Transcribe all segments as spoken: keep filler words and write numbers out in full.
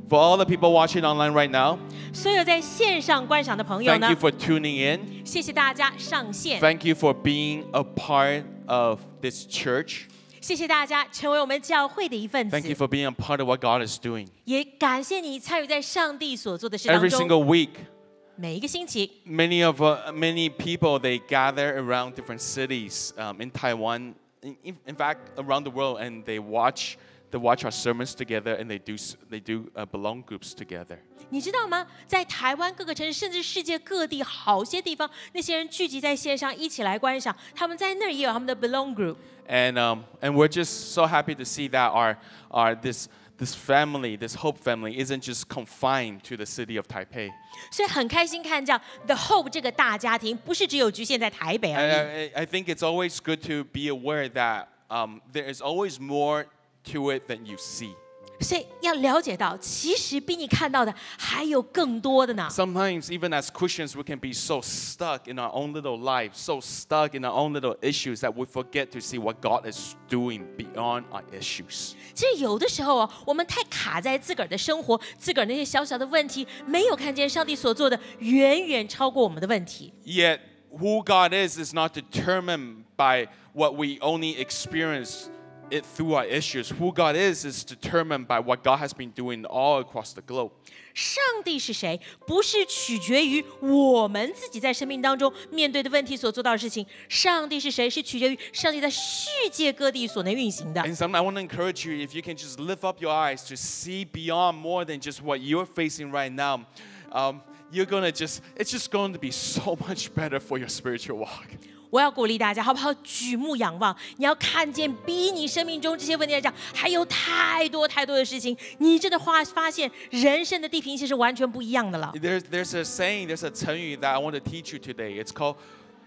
For all the people watching online right now, 所有在线上观赏的朋友 thank 呢 you，for tuning in. 谢谢大家上线， Thank you for being a part of this church. 谢谢大家成为我们教会的一份 Thank you 子， for being a part of what God is doing. 也感谢你参与在上帝所做的事当 Every 中。 single week, 每一个星期， many of uh, many people they gather around different cities um, in Taiwan, in, in, in fact around the world, and they watch they watch our sermons together, and they do s- they do uh, belong groups together. 你知道吗？在台湾各个城市，甚至世界各地好些地方，那些人聚集在线上一起来观赏，他们在那儿也有他们的 belong group。 And um, and we're just so happy to see that our our this this family, this Hope family, isn't just confined to the city of Taipei. 所以很开心看这样 The Hope 这个大家庭，不是只有局限在台北 I, 而已。 I, I think it's always good to be aware that um, there is always more to it than you see. 所以要了解到，其实比你看到的还有更多的呢。 Sometimes, even as Christians, we can be so stuck in our own little lives, so stuck in our own little issues that we forget to see what God is doing beyond our issues. 其实有的时候啊，我们太卡在自个儿的生活、自个儿那些小小的问题，没有看见上帝所做的远远超过我们的问题。 Yet, who God is is not determined by what we only experience it through our issues. Who God is is determined by what God has been doing all across the globe. 上帝是谁，不是取决于我们自己在生命当中面对的问题所做到的事情。上帝是谁，是取决于上帝在世界各地所能运行的。 And some, I want to encourage you, if you can just lift up your eyes to see beyond more than just what you're facing right now, um, you're going to just, it's just going to be so much better for your spiritual walk. 我要鼓励大家，好不好？举目仰望，你要看见比你生命中这些问题来讲，还有太多太多的事情。你真的发发现，人生的地平线是完全不一样的了。 There's, there's a saying, there's a 成语 that I want to teach you today. It's called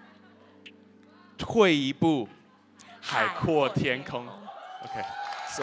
退一步，海阔天空. Okay, so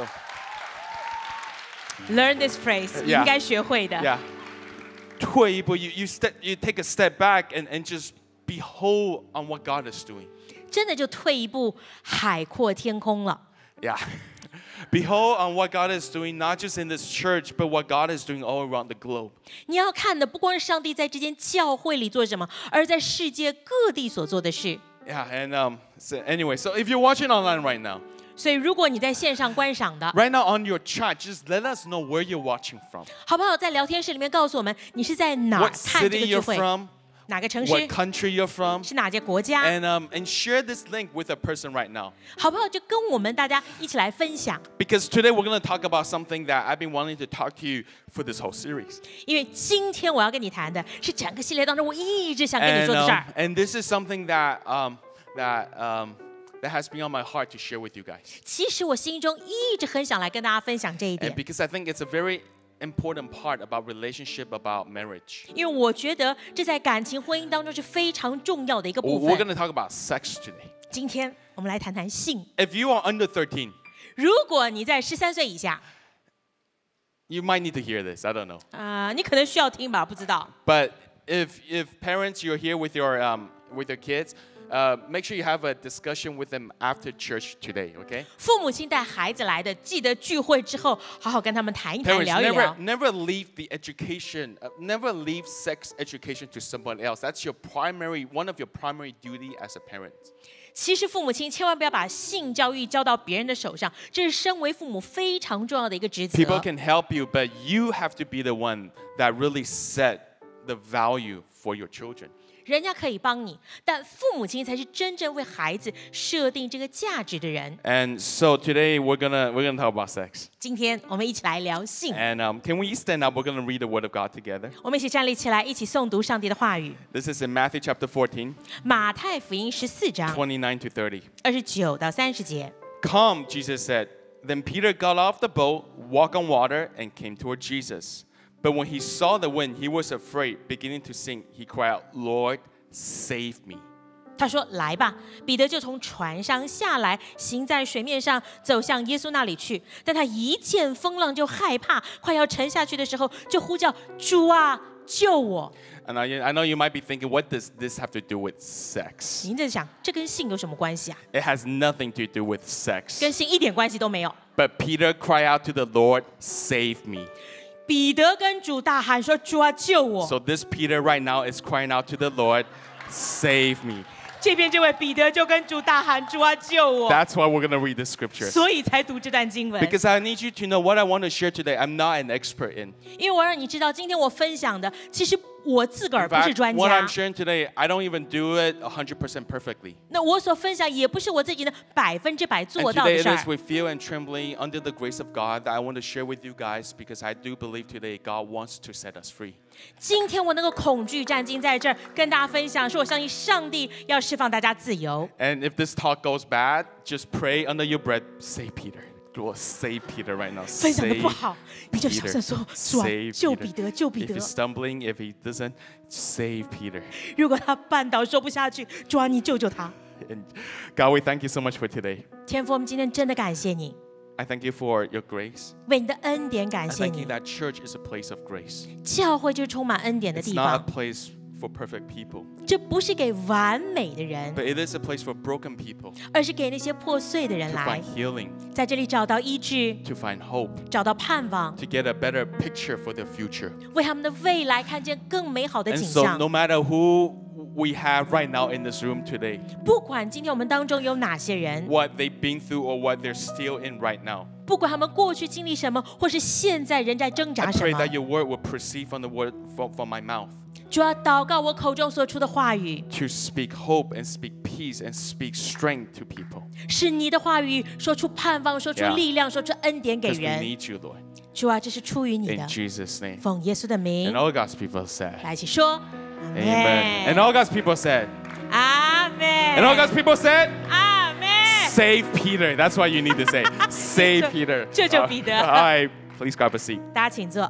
Learn this phrase， 你 Yeah. 应该学会的。 yeah, 退一步, you you step, you take a step back and and just behold on what God is doing. 真的就退一步，海阔天空了。 Yeah. Behold on what God is doing, not just in this church, but what God is doing all around the globe. 你要看的不光是上帝在这间教会里做什么，而在世界各地所做的事。 Yeah, and um, so anyway, so if you're watching online right now, 所以，如果你在线上观赏的， right now on your chat, just let us know where you're watching from. 好不好？在聊天室里面告诉我们，你是在哪儿 What 看这 city 个聚 you're 会， from, 哪个城 what 市， country you're from, 是哪些国家， and um, and share this link with a person right now. 好不好？就跟我们大家一起来分享。 Because today we're going to talk about something that I've been wanting to talk to you for this whole series. 因为今天我要跟你谈的是整个系列当中我一直想跟你 And, 说的事 um, 儿。 and this is something that, um, that, um, that has been on my heart to share with you guys. 其实我心中一直很想来跟大家分享这一 And 点， because I think it's a very important part about relationship, about marriage. 因为我觉得这在感情婚姻当中是非常重要的一个部 We're 分 going。to talk about sex today. 今天我们来谈谈性。 If you are under thirteen, 如果你在十三岁以下， you might need to hear this. I don't know. 啊、你可能需要听吧，不知道。 But if if parents you're here with your um with your kids, uh, make sure you have a discussion with them after church today. Okay? 父母亲带孩子来的，记得聚会之后好好跟他们谈一谈， Parents, 聊一 never 聊。 never leave the education, uh, never leave sex education to someone else. That's your primary one of your primary duty as a parent. 其实父母亲千万不要把性教育交到别人的手上，这是身为父母非常重要的一个职责。 People can help you, but you have to be the one that really set the value for your children. 人家可以帮你，但父母亲才是真正为孩子设定这个价值的人。 And so today we're gonna we're gonna talk about sex. 今天我们一起来聊性， And um, can we stand up? We're gonna read the Word of God together. 我们一起站立起来，一起诵读上帝的话语。 This is in Matthew chapter fourteen, 马太福音十四章 twenty-nine to thirty. 二十九到三十节。 Come, Jesus said. Then Peter got off the boat, walked on water, and came toward Jesus. But when he saw the wind, he was afraid. Beginning to sink, he cried out, Lord, save me. 他说：“来吧。”彼得就从船上下来，行在水面上，走向耶稣那里去。但他一见风浪就害怕，快要沉下去的时候，就呼叫：“主啊，救我！” And I, I know you might be thinking, what does this have to do with sex? 您在想，这跟性有什么关系啊？ It has nothing to do with sex. 跟性一点关系都没有。 But Peter cried out to the Lord, save me. 彼得跟主大喊说：“主啊，救我！” So this Peter right now is crying out to the Lord, save me. 这边这位彼得就跟主大喊：“主啊，救我！” That's why we're going to read the scriptures. 所以才读这段经文。 Because I need you to know what I want to share today. I'm not an expert in. 因为我让你知道，今天我分享的，其实我自个儿 In 不是 fact, 专 what 家 I'm。sharing today, I don't even do it one hundred percent perfectly. 那我所分享也不是我自己的百分之百 And 做到 today 的 it 事 is 儿。 with fear and trembling under the grace of God that I want to share with you guys because I do believe today God wants to set us free. 今天我能够恐惧战兢在这儿跟大家分享，是我相信上帝要释放大家自由。 And if this talk goes bad, just pray under your breath, say Peter. Lord, save Peter right now. 分享的 Save 不好，你就小声说：“主啊， Save 救 Peter. 彼得，救彼 If 得 he's！” stumbling, if he doesn't, save Peter. 如果他绊倒说不下去，主啊，你救救他！ And God, we thank you so much for today. 天父，我们今天真的感谢你， I thank you for your grace. 为你的恩典感 I 谢 thank you 你。 that church is a place of grace. 教会就是充满恩典的 It's 地 not a 方， place for perfect people, 这不是给完美的人， but it is a place for broken people 而是给那些破碎的人 to 来 find，healing, 在这里找到医治， to find hope, 找到盼望， to get a better picture for their future. 为他们的未来看見更美好的 And 景 so, 象 no。matter who we have right now in this room today, 不管今天我们当中有哪些人， what they've been through or what they're still in right now, 不管他们过去经历什么，或是现在仍在挣 I 扎什 pray 么 that，your word will proceed from the word from, from my mouth 主要祷告我口中所出的话语， to speak hope and speak peace and speak strength to people. 是你的话语说出盼望，说出 Yeah. 力量，说出恩典给 Because we 人。 need you, Lord. 主啊，这是出于你 In 的， Jesus' name. 奉耶稣的 And 名， all God's people said, 来一起说 Amen. And all God's people said, 阿 and all 门， God's people said, 阿门。 save Peter. That's what you need to say. Save Peter. 救救彼得。 all right, please grab a seat. 大家请坐。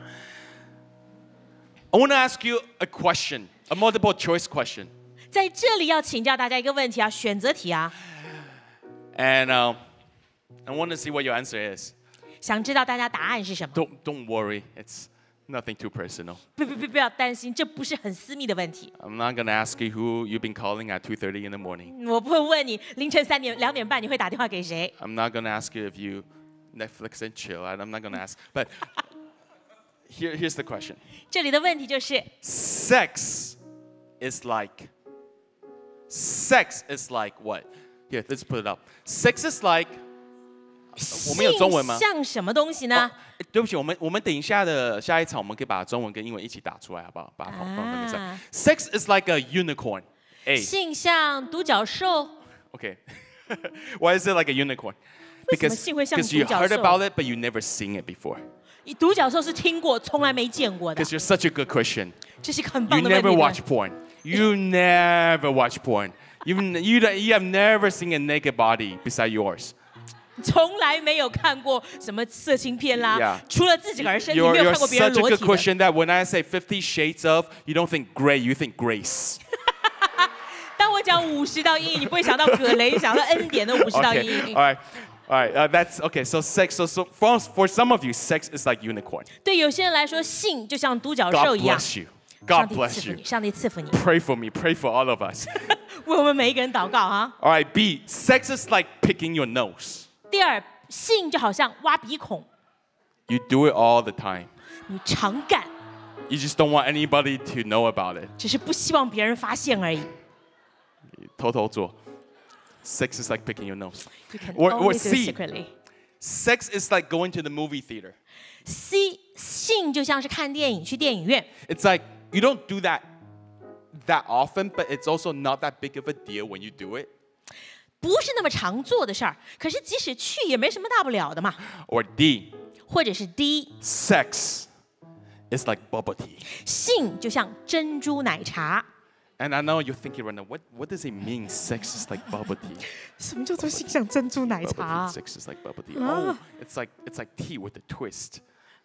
I want to ask you a question, a multiple choice question. 在这里要请教大家一个问题啊，选择题啊， And um, I want to see what your answer is. 想知道大家答案是什么？ Don't, don't worry. It's nothing too personal. 不不不，不要担心，这不是很私密的问题。 I'm not going to ask you who you've been calling at two thirty in the morning. 我不会问你凌晨三点、两点半你会打电话给谁。 I'm not going to ask you if you Netflix and chill. I- I'm not going to ask. But here, here's the question. 这里的问题就是， Sex is like, sex is like what? Here, let's put it up. Sex is like, 我们有中文吗？ 性像什么东西呢？ 诶对不起，我们我们等一下的下一场，我们可以把中文跟英文一起打出来，好不好？把它放放那个上。 啊 Sex is like a unicorn. A. 性像独角兽， Okay. Why is it like a unicorn? 为什么 Because 性会像 because you 独角 heard 兽？ about it, but you never seen it before. 独角兽是听过，从来没见过的 Because，you're such a good Christian. 这是一个很 You 棒的问 never 题 watch porn. You never watch porn. You've, you, don't- you have never seen a naked body beside yours. 从来没有看过什么色情片啦 Yeah. 除了自己个儿身体， You're, 没有 you're 看过别人 such a 裸 good 体的。 Christian that when I say Fifty Shades of, you don't think gray, you think grace. 当我讲五十道阴影，你不会想到葛雷，想到恩典的五十道阴 Okay, 影 all。right, all right. Uh, that's okay. So sex. So, so for, for some of you, sex is like unicorn. 对有些人来说，性就像独角 God 兽一样。 bless you. 上 God 帝 bless 赐福 you. 你，上帝赐福你， Pray for me. Pray for all of us. 为我们每一个人祷告啊。 All right. B. Sex is like picking your nose. 第二，性就好像挖鼻孔， You do it all the time. 你常干， You just don't want anybody to know about it. 只是不希望别人发现而已。 偷偷做. Sex is like picking your nose. You can Or- or only do it C. secretly. Sex is like going to the movie theater. C 性就像是看电影，去电影院， It's like you don't do that that often, but it's also not that big of a deal when you do it. 不是那么常做的事儿。可是即使去也没什么大不了的嘛。 Or D. 或者是 D， Sex is like bubble tea. 性就像珍珠奶茶。 And I know you're thinking right now, what, what does it mean? Sex is like bubble tea. 什么叫做性像珍珠奶 Bubble 茶 tea. Sex is like bubble tea. Oh, it's like it's like tea with a twist.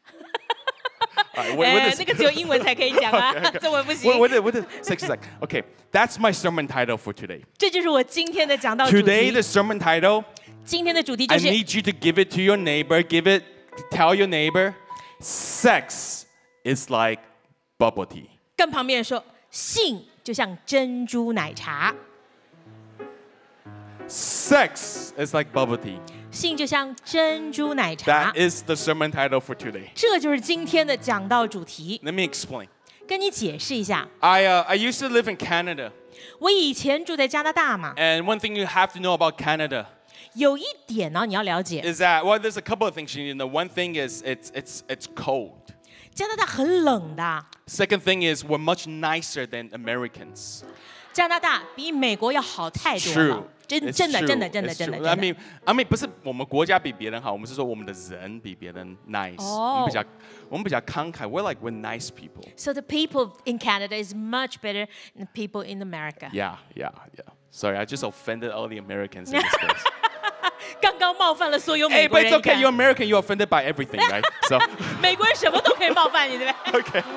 All right, what, what 哎 is, 那个只有英文才可以讲啊，中文不行 what,。what, is- what is sex is like? Okay, that's my sermon title for today. 这就是我今天的讲道主 Today, 题 the。sermon title, 今天的主题 I 就是 need you to give it to your neighbor. Give it, tell your neighbor, sex is like bubble tea. 跟旁边人说，性就像珍珠奶茶， Sex is like bubble tea. 性就像珍珠奶茶 That。is the sermon title for today. 这就是今天的讲道主题。 Let me explain. 跟你解释一下， I uh, I used to live in Canada, 我以前住在加拿大嘛， and one thing you have to know about Canada 有一点呢、你要了解， is that well, there's a couple of things you need to know. One thing is it's it's it's cold. 加拿大很冷的， Second thing is we're much nicer than Americans. 加拿大比美国要好太多 True. 了，真 It's 真的 true. 真的真的 It's 真的 true. 真 I 的。 mean, I mean, 不是我们国家比别人好，我们是说我们的人比别人 nice. 哦。 我们比较我们比较慷慨。We're like we're nice people. So the people in Canada is much better than the people in America. Yeah, yeah, yeah. Sorry, I just offended all the Americans in this case. 刚刚冒犯了所有 Hey, 美国 but 人。 it's 你 okay. 看 You're American. You're offended by everything, right? So, 美国人什么都可以冒犯你，对不对？ okay.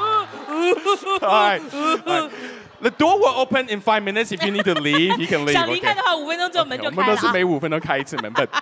All right. All right. The door will open in five minutes. If you need to leave, you can leave. 想离 Okay. 开的话，五分钟之后门 Okay, 就我们开了啊。 都是每五分钟开一次门 But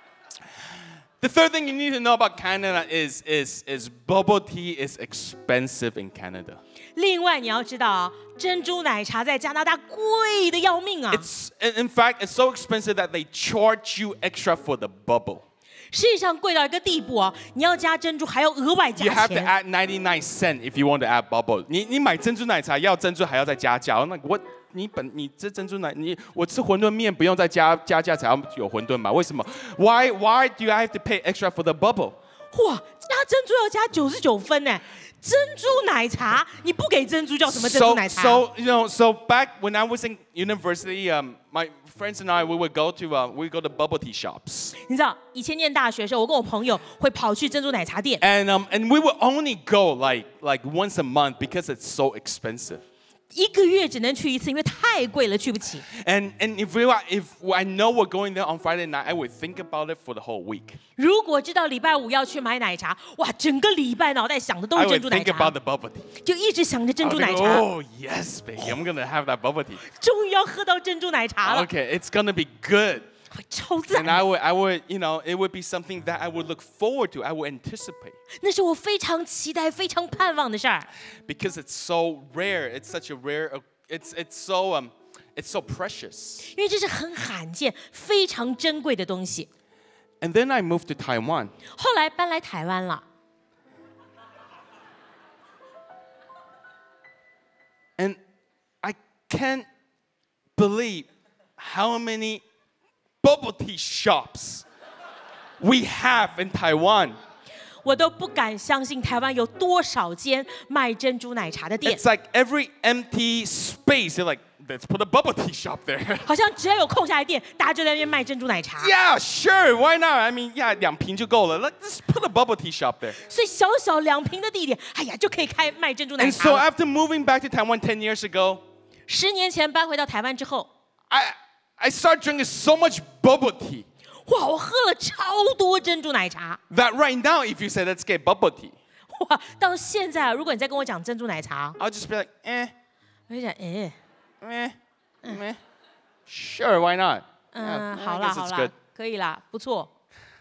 the third thing you need to know about Canada is is is bubble tea is expensive in Canada. 另外你要知道啊，珍珠奶茶在加拿大贵的要命啊。 It's in in fact it's so expensive that they charge you extra for the bubble. 实际上贵到一个地步啊，你要加珍珠还要额外 You 加 have to 钱。 add ninety-nine cent if you want to add bubble. 你你买珍珠奶茶要珍珠还要再加价。那我你本你这珍珠奶你我吃馄饨面不用再加加价才要有馄饨吧？为什么 ？Why why do I have to pay extra for the bubble? 哇，加珍珠要加九十九分呢！珍珠奶茶你不给珍珠叫什么珍珠 So 奶茶？ so you know so back when I was in university, um, my friends and I we would go to uh, we would go to bubble tea shops. 你知道以前念大学的时候，我跟我朋友会跑去珍珠奶茶店， And um, and we would only go like like once a month because it's so expensive. 一个月只能去一次，因为太贵了，去不起。 And and if we were, if I know we're going there on Friday night, I would think about it for the whole week. 如果知道礼拜五要去买奶茶，哇，整个礼拜脑袋想的都 I 是珍 would 珠奶 think 茶 about，the bubble tea. 就一直想着珍 I 珠 would 奶 think, 茶。 oh yes, baby, I'm gonna have that bubble tea. 终于要喝到珍珠奶茶了， Okay, it's gonna be good. 会超赞 And。I would, I would, you know, it would be something that I would look forward to. I would anticipate 那是我非常期待、非常盼望的事儿， because it's so rare. It's such a rare. It's it's so um, it's so precious. 因为这是很罕见、非常珍贵的东西。 And then I moved to Taiwan. 后来搬来台湾了， And I can't believe how many bubble tea shops we have in Taiwan. 我都不敢相信台湾有多少间卖珍珠奶茶的店， It's like every empty space, you're like, let's put a bubble tea shop there. 好像只要有空下来店，大家就在那边卖珍珠奶茶。 Yeah, sure, why not? I mean, yeah, 两瓶就够了. Let's put a bubble tea shop there. 所以小小两瓶的地点，哎呀，就可以开卖珍珠奶 And 茶 so 了。 after moving back to Taiwan ten years ago, 十年前搬回到台湾之后， I I started drinking so much bubble tea 哇，我喝了超多珍珠奶茶。 that right now, if you say let's get bubble tea, 哇，到现在啊，如果你再跟我讲珍珠奶茶， I'll just be like, eh, 我就想，哎， eh, meh. Sure, why not? 嗯， Yeah, 好 I 啦 guess 好 it's 啦 good.， 可以啦，不错。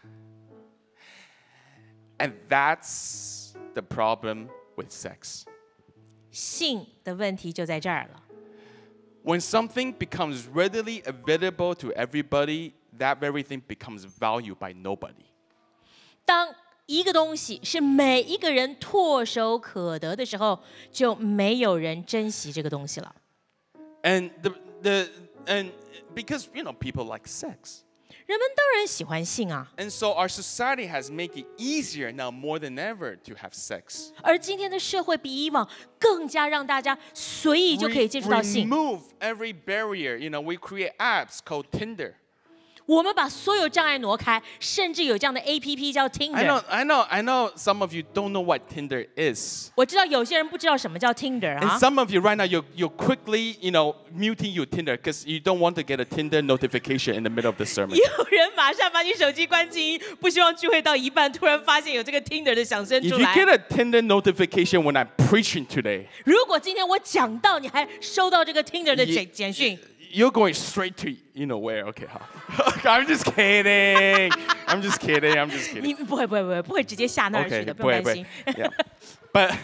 And that's the problem with sex. 性的问题就在这儿了。 When something becomes readily available to everybody, that very thing becomes valued by nobody. 当一个东西是每一个人唾手可得的时候，就没有人珍惜这个东西了。 And the the and because you know people like sex. 人们当然喜欢性啊， And so our society has made it easier now more than ever to have sex. 而今天的社会比以往更加让大家随意就可以接触到性。 remove every barrier. You know, we create apps called Tinder. 我们把所有障碍挪开，甚至有这样的 A P P 叫 I Tinder。 know, I know, I know. Some of you don't know what Tinder is. 我知道有些人不知道什么叫 Tinder And 啊。 some of you right now, you're, you're quickly, you know, muting your Tinder because you don't want to get a Tinder notification in the middle of the sermon. 有人马上把你手机关静音，不希望聚会到一半，突然发现有这个 Tinder 的响声 If 出 you 来。 get a Tinder notification when I'm preaching today, 如果今天我讲到，你还收到这个 Tinder 的 Ye- 简简讯， you're going straight to, you know where. Okay, I'm just kidding. I'm just kidding. I'm just 你 kidding. 不会不会不会不会直接下那儿去 Okay, 的，不用 wait, 担 wait. 心。 Yeah. But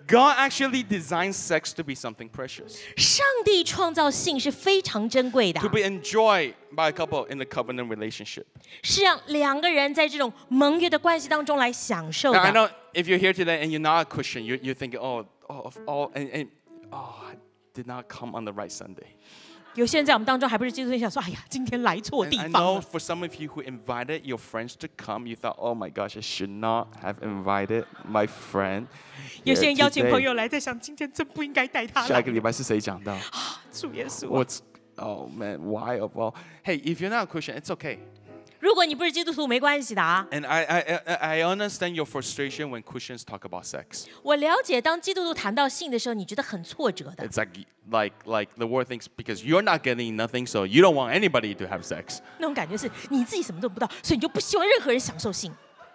God actually designed sex to be something precious, 上帝创造性是非常珍贵的， to be enjoyed by a couple in a covenant relationship. 是让两个人在这种盟约的关系当中来享受 Now, I 的。 know if you're here today and you're not a Christian, you're, you're thinking, oh, oh, of all, and, and oh, I did not come on the right Sunday. 有些人在我们当中还不是基督徒，想说：“哎呀，今天来错 And 地 I 方 know 了。 for some of you who invited your friends to come, you thought, oh my gosh, I should not have invited my friend. ” 有些 here 人邀请 today. 朋友来，在想今天真不应该带他来。 下个礼拜是谁讲到？ 主耶稣啊， What's oh man, why of all? Hey, if you're not a Christian, it's okay. 如果你不是基督徒，没关系的啊。 And I, I, I I understand your frustration when Christians talk about sex. 我了解，当基督徒谈到性的时候，你觉得很挫折的。 It's like like like the world thinks because you're not getting nothing, so you don't want anybody to have sex. 那种感觉是你自己什么都不到，所以你就不希望任何人享受性。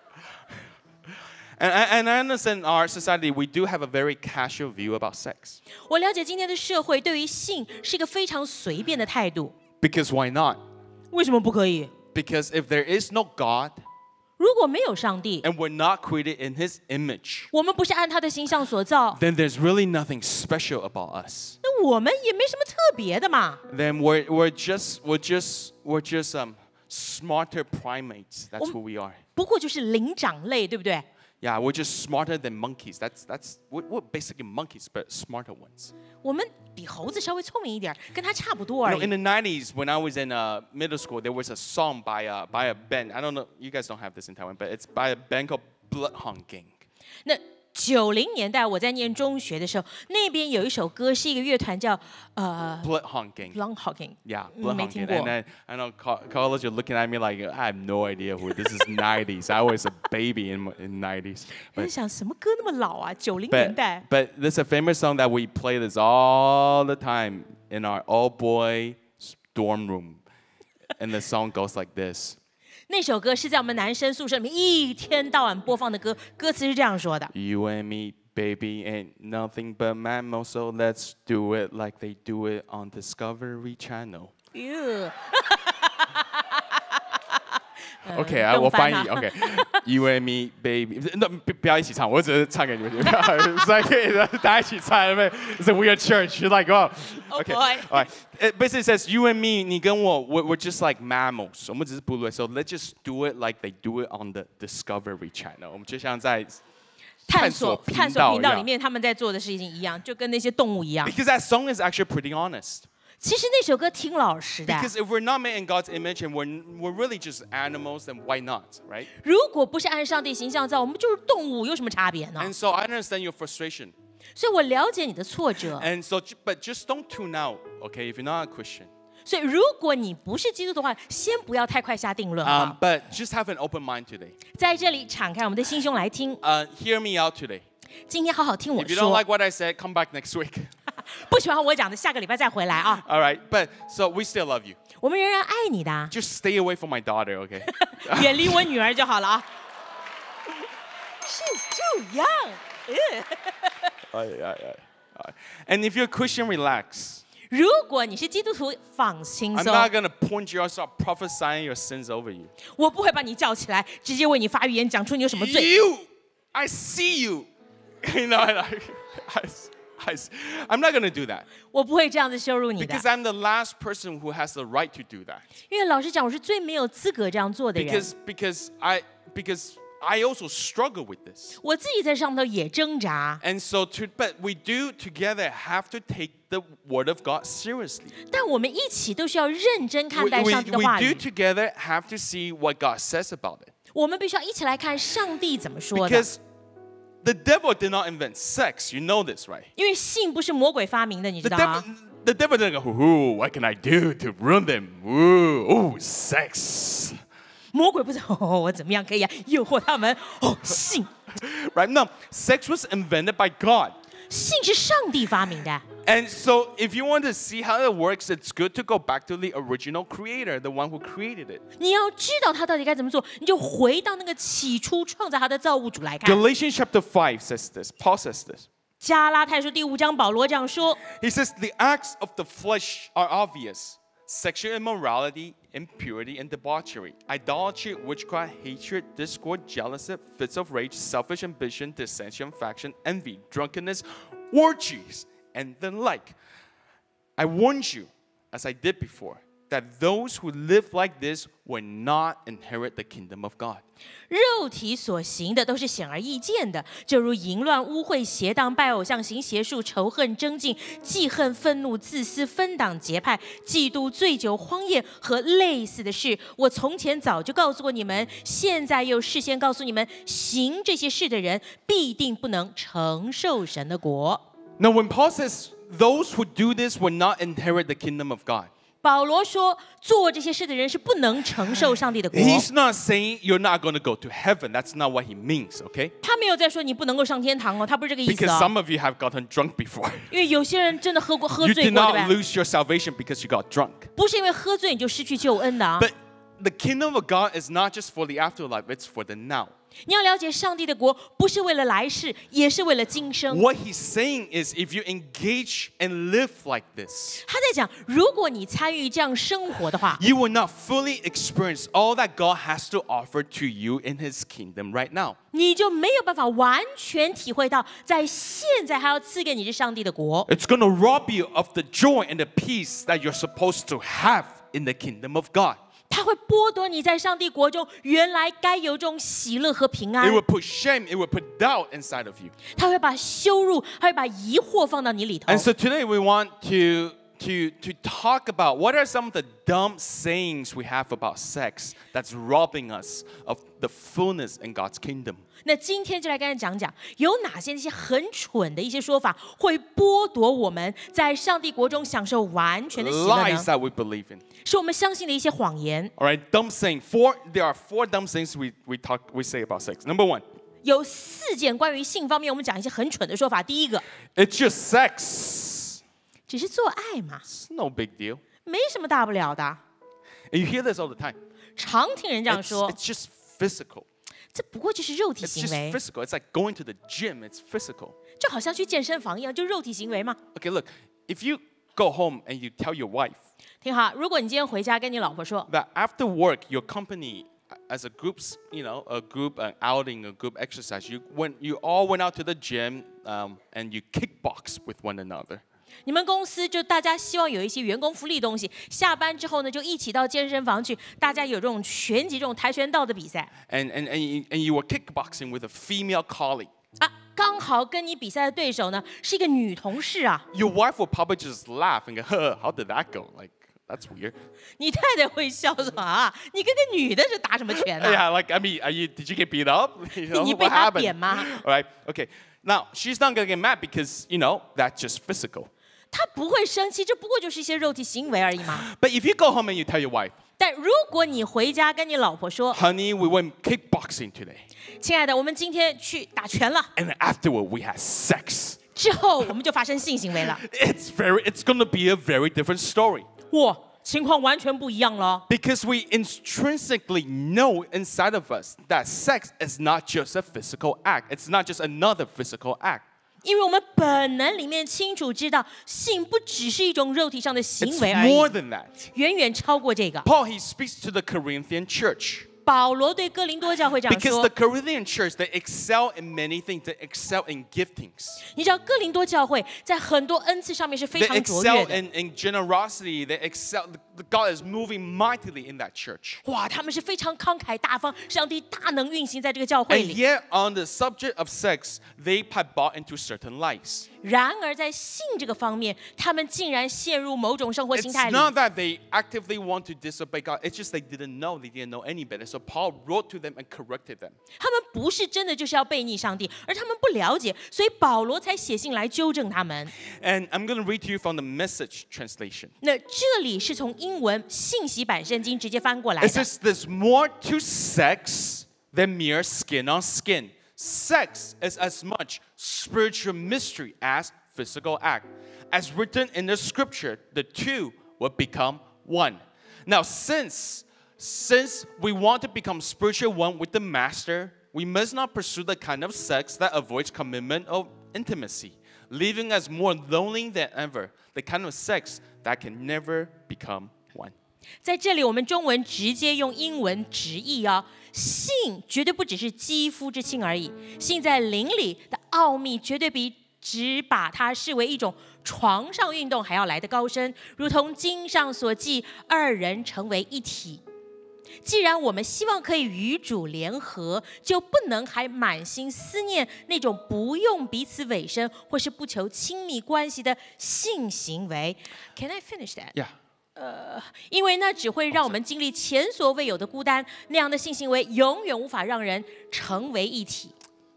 And I, and I understand in our society we do have a very casual view about sex. 我了解今天的社会对于性是一个非常随便的态度。 Because why not? 为什么不可以？ Because if there is no God 如果没有上帝， and we're not created in His image, 我们不是按他的形象所造， then there's really nothing special about us. 那我们也没什么特别的嘛。 Then we're we're just we're just we're just um smarter primates. That's who we are. 不过就是灵长类，对不对？ Yeah, we're just smarter than monkeys. That's that's we're, we're basically monkeys, but smarter ones. 我们比猴子稍微聪明一点，跟他差不多 You 而 know, in 已。 the nineties, when I was in uh, middle school, there was a song by a by a band. I don't know, you guys don't have this in Taiwan, but it's by a band called Bloodhound Gang. 那九零年代我在念中学的时候，那边有一首歌是一个乐团叫呃 Bloodhound Gang. Long Hawking。 Yeah, 嗯， Bloodhound 没听 Gang. 过。 And then I know Car- Carlos, you're looking at me like I have no idea who this is. nineties. I was a baby in in nineties. 我在 But 想什么歌那么老啊？九零年 but 代。 but there's a famous song that we play this all the time in our all boy dorm room, and the song goes like this. 那首歌是在我们男生宿舍里面一天到晚播放的歌，歌词是这样说的： You and me, baby, ain't nothing but mammals, so let's do it like they do it on Discovery Channel. 哟 OK 啊， 动我翻译翻啊 OK。You and me, baby，那不不要一起唱，我只是唱给你们听。所以可以大家一起唱，因为 It's a weird church. You're like, oh, Oh, okay, boy. all right. It basically says you and me，你跟我，we're we're just like mammals，我们只是哺乳类。So let's just do it like they do it on the Discovery Channel。我们就像在探索频探索道一样频道里面他们在做的事情一样，就跟那些动物一样。 Because that song is actually pretty honest. 其实那首歌挺老实的。 Because if we're not made in God's image and we're we're really just animals, then why not, right? 如果不是按上帝形象造，我们就是动物，有什么差别呢？ And so I understand your frustration. 所以我了解你的挫折。 And so, but just don't tune out, okay? If you're not a Christian, 所以如果你不是基督徒的话，先不要太快下定论 um, 啊。 but just have an open mind today. 在这里敞开我们的心胸来听， Uh, hear me out today. 今天好好听我 If you don't 说。 like what I said, come back next week. 不喜欢我讲的，下个礼拜再回来啊。 All right, but so we still love you. 我们仍然爱你的啊， Just stay away from my daughter, okay? 远离我女儿就好了啊。She's too young. All right, all right, all right. And if you're a Christian, relax. 如果你是基督徒，放轻 I'm 松， not gonna point you out, start prophesying your sins over you. 我不会把你叫起来，直接为你发预言，讲出你有什么罪。 You, I see you. You know, I, I, I, I'm not gonna do that 我不会这样子羞辱你的 because，I'm the last person who has the right to do that. 因为老实讲，我是最没有资格这样做的人。 Because because I because I also struggle with this. 我自己在上头也挣扎， And so to but we do together have to take the word of God seriously. 但我们一起都需要认真看 We, 待 we, 上帝的 we 话 do 语。 together have to see what God says about it. 我们必须要一起来看上帝怎么说的， Because the devil did not invent sex. You know this, right? 因为性不是魔鬼发明的，你知 The 道 devil, 吗？ the devil didn't go, ooh, what can I do to ruin them? Ooh, ooh, sex. 魔鬼不是哦，我怎么样可以啊诱惑他们？哦，性， Right? No, sex was invented by God. 性是上帝发明的。 And so if you want to see how it works, it's good to go back to the original creator, the one who created it. 你要知道他到底该怎么做，你就回到那个起初创造他的造物主来看。 Galatians chapter five says this. Paul says this. 加拉太书第五章，保罗这样说： He says, the acts of the flesh are obvious. Sexual immorality impurity, and debauchery, idolatry, witchcraft, hatred, discord, jealousy, fits of rage, selfish ambition, dissension, faction, envy, drunkenness, orgies, and the like. I warned you, as I did before, that those who live like this will not inherit the kingdom of God. 肉体所行的都是显而易见的，就如淫乱、污秽、邪荡、拜偶像、行邪术、仇恨、争竞、记恨、愤怒、自私、分党结派、嫉妒、醉酒、荒宴和类似的事。我从前早就告诉过你们，现在又事先告诉你们，行这些事的人必定不能承受神的国。 Now, when Paul says those who do this will not inherit the kingdom of God, 保罗说，做这些事的人是不能承受上帝的国。 he's not saying you're not going to go to heaven. That's not what he means, okay? 他没有在说你不能够上天堂哦，他不是这个意思 Because 啊。 some of you have gotten drunk before. 因为有些人真的喝过喝 You 醉 did 过，对 not 吧？ lose your salvation because you got drunk. 不是因为喝醉你就失去救恩的啊。 But the kingdom of God is not just for the afterlife, it's for the now. 你要了解，上帝的国不是为了来世，也是为了今生。 What he's saying is if you engage and live like this, 他在讲，如果你参与这样生活的话， you will not fully experience all that God has to offer to you in his kingdom right now. 你就没有办法完全体会到，在现在还要赐给你是上帝的国。 It's going to rob you of the joy and the peace that you're supposed to have in the kingdom of God. 他会剥夺你在上帝国中原来该有这种喜乐和平 It 安。 will put shame, it will put doubt inside of you. 他会把羞辱，还会把疑惑放到你里头。 And so today we want to to to talk about what are some of the dumb sayings we have about sex that's robbing us of the fullness in God's kingdom. 那今天就来跟大家讲讲，有哪些那些很蠢的一些说法，会剥夺我们在上帝国中享受完全的喜乐 Lies 呢？ that we believe in. 是我们相信的一些谎言。 All right, dumb saying. Four. There are four dumb things we we talk we say about sex. Number one, 有四件关于性方面，我们讲一些很蠢的说法。第一个， it's just sex. 只是做爱嘛， It's no big deal. 没什么大不了的。 And you hear this all the time. 常听人这样 It's, 说， it's just physical. 这不过就是肉体 It's 行 just 为， physical. It's like going to the gym. It's physical. 就好像去健身房一样，就肉体行为嘛。 Okay, look. If you go home and you tell your wife 听好，如果你今天回家跟你老婆说， that after work, your company, as a group's, you know, a group, an outing, a group exercise, you when you all went out to the gym um, and you kickbox with one another. 你们公司就大家希望有一些员工福利东西，下班之后呢，就一起到健身房去，大家有这种拳击、这种跆拳道的比赛 And and and you, and you were kickboxing with a female colleague. 啊。刚好跟你比赛的对手呢是一个女同事啊， Your wife will probably just laugh and go, "Huh, how did that go? Like that's weird." 你太太会笑说啊，你跟个女的是打什么拳啊？ Yeah, like I mean, are you did you get beat up? You know, 你被 what 她 happened? 扁吗？ All right, okay. Now she's not gonna get mad because you know that's just physical. 她不会生气，这不过就是一些肉体行为而已嘛。 But if you go home and you tell your wife, 但如果你回家跟你老婆说， "Honey, we went kickboxing today, 亲爱的，我们今天去打拳了， and afterward we had sex," 之后我们就发生性行为了， it's very, it's gonna be a very different story 哇，情况完全不一样了。 because we intrinsically know inside of us that sex is not just a physical act. It's not just another physical act. 因为我们本能里面清楚知道，性不只是一种肉体上的行 It's 为而 more 已， than that. 远远超过这个。 Paul, he speaks to the Corinthian church 保罗对哥林多教会这样 because 说 the，Corinthian church, they excel in many things. They excel in giftings. 你知道哥林多教会在很多恩赐上面是非 They 常卓 excel 越的。 in, in generosity. They excel. the- God is moving mightily in that church. 哇，他们是非常慷慨大方，上帝大能运行在这个教会 And 里。 yet, on the subject of sex, they have bought into certain lies. 然而在性这个方面，他们竟然陷入某种生活形 It's 态里。 not that they actively want to disobey God. It's just they didn't know. They didn't know any better. So Paul wrote to them and corrected them. 他们不是真的就是要背逆上帝，而他们不了解，所以保罗才写信来纠正他们。 And I'm going to read to you from the Message translation. 那这里是从英文信息版圣经直接翻过来 It 的。 says there's more to sex than mere skin on skin. Sex is as much spiritual mystery as physical act. As written in the scripture, the two will become one. Now, since since we want to become spiritual one with the master, we must not pursue the kind of sex that avoids commitment or intimacy, leaving us more lonely than ever. The kind of sex that can never become one. 在这里，我们中文直接用英文直译哦。性绝对不只是肌肤之亲而已，性在灵里的奥秘绝对比只把它视为一种床上运动还要来得高深，如同经上所记，二人成为一体。既然我们希望可以与主联合，就不能还满心思念那种不用彼此委身或是不求亲密关系的性行为。Can I finish that? Yeah. 呃，因为那只会让我们经历前所未有的孤单，那样的性行为永远无法让人成为一体。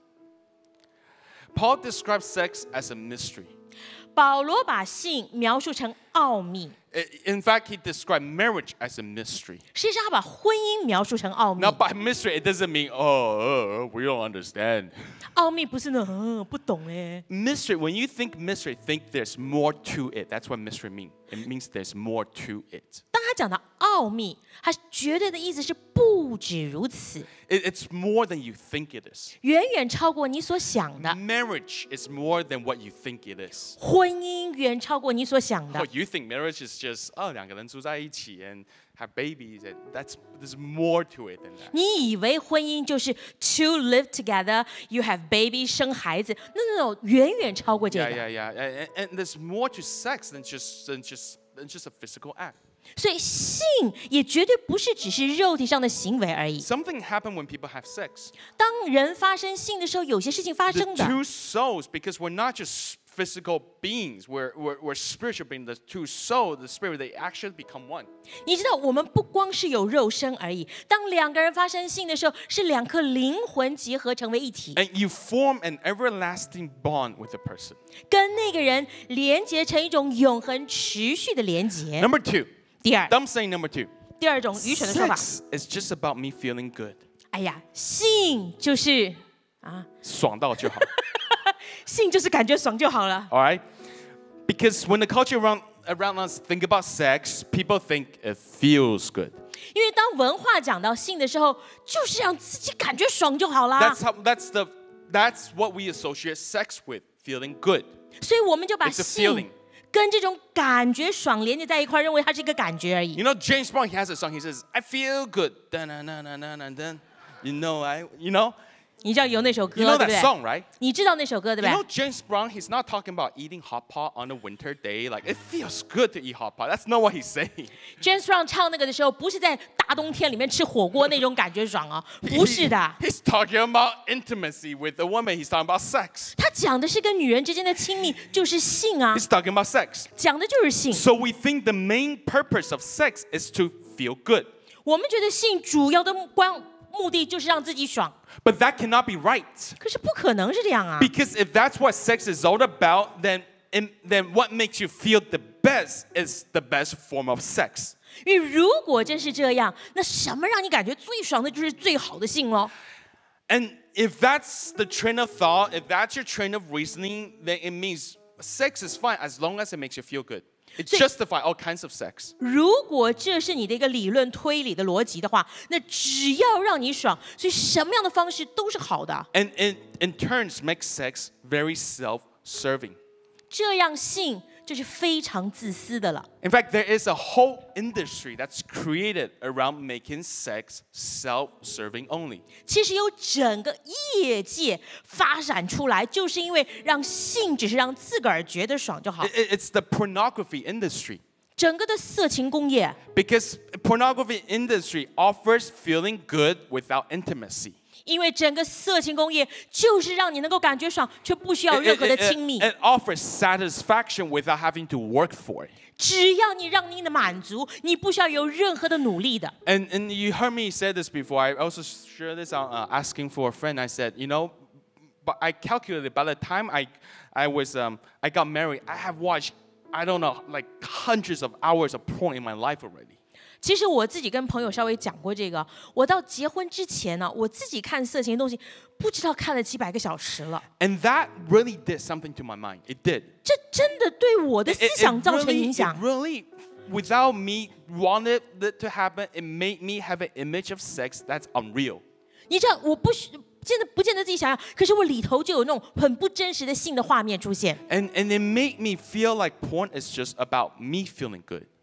Paul describes sex as a mystery. 保罗把性描述成奥秘。 In fact, he described marriage as a mystery. 实际上，他把婚姻描述成奥秘。 Now, by mystery, it doesn't mean, oh, uh, we don't understand. 奥秘不是那嗯不懂哎。 Mystery, when you think mystery, think there's more to it. That's what mystery means. It means there's more to it. 当他讲到奥秘，他绝对的意思是不止如此。 It, it's more than you think it is. 远远超过你所想的。 Marriage is more than what you think it is. 婚姻远超过你所想的。 Oh, you think marriage is just, oh, 两个人住在一起 and have babies. And that's, there's more to it than that. 你以为婚姻就是 to live together, you have baby, 生孩子，那那种远远超过这 Yeah, 个。 yeah, yeah. And, and there's more to sex than just, than just, than just a physical act. 所以性也绝对不是只是肉体上的行为而已。 Something happens when people have sex. 当人发生性的时候，有些事情发 The 生的。 two souls, because we're not just physical beings, we're, we're, we're spiritual beings. The two souls, the spirit, they actually become one. 你知道，我们不光是有肉身而已。当两个人发生性的时候，是两颗灵魂结合成为一体， And you form an everlasting bond with the person. 跟那个人连结成一种永恒持续的连结。 Number two, 第二， dumb saying number two. 第二种愚蠢的说法， Sex is just about me feeling good. 哎呀，性就是啊， 爽到就好。 性就是感觉爽就好了。 All right? Because when the culture around, around us think about sex, people think it feels good. 因为当文化讲到性的时候，就是让自己感觉爽就好啦。 That's how, that's the, that's what we associate sex with, feeling good. 所以我们就把 It's a 性 feeling. 跟这种感觉爽连接在一块，认为它是一个感觉而已。 You know, James Brown, he has a song, he says, I feel good. Dun-dun-dun-dun-dun-dun. You know, I, you know? 你知道有那首歌 You know 对不 that 对？ song, right? 你知道那首歌对不 You 对 know James Brown, he's not talking about eating hot pot on a winter day. Like, it feels good to eat hot pot. That's not what he's saying. ？James Brown 唱那个的时候，不是在大冬天里面吃火锅那种感觉爽哦，不是的。 He's talking about intimacy with a woman. He's talking about sex. 他讲的是跟女人之间的亲密，就是性啊， He's talking about sex. 讲的就是性。 So we think the main purpose of sex is to feel good. 我们觉得性主要的关目的就是让自己爽， But that cannot be right. 可是不可能是这样啊。 Because if that's what sex is all about, then, in, then what makes you feel the best is the best form of sex. 因为如果真是这样，那什么让你感觉最爽的就是最好的性喽？ And if that's the train of thought, if that's your train of reasoning, then it means sex is fine as long as it makes you feel good. It So- justifies all kinds of sex. 如果这是你的一个理论推理的逻辑的话，那只要让你爽，所以什么样的方式都是好的。 And it in turns makes sex very self-serving. 这样性就是非常自私的了。 In fact, there is a whole industry that's created around making sex self-serving only. 其实有整个业界发展出来，就是因为让性只是让自个儿觉得爽就好 I-。I- It's the pornography industry. 整个的色情工业， Because pornography industry offers feeling good without intimacy. 因为整个色情工业就是让你能够感觉爽，却不需要 It, 任何的 it- it- 亲密。 it offers satisfaction without having to work for it. 只要你让你的满足，你不需要有任何的努力的。 And, and you heard me say this before. I also shared this on uh, asking for a friend. I said, you know, but I calculated by the time I, I was, um, I got married, I have watched, I don't know, like hundreds of hours of porn in my life already. 其实我自己跟朋友稍微讲过这个，我到结婚之前呢，我自己看色情的东西，不知道看了几百个小时了。 And that really did something to my mind. It did. 这真的对我的 It, 思 it 想造成 really, 影 it 响。 really, without me wanting it to happen, it made me have an image of sex that's unreal. 你知道，我不许真的不见得自己想要，可是我里头就有那种很不真实的性的画面出现。 And, and it made me feel like porn is just about me feeling good.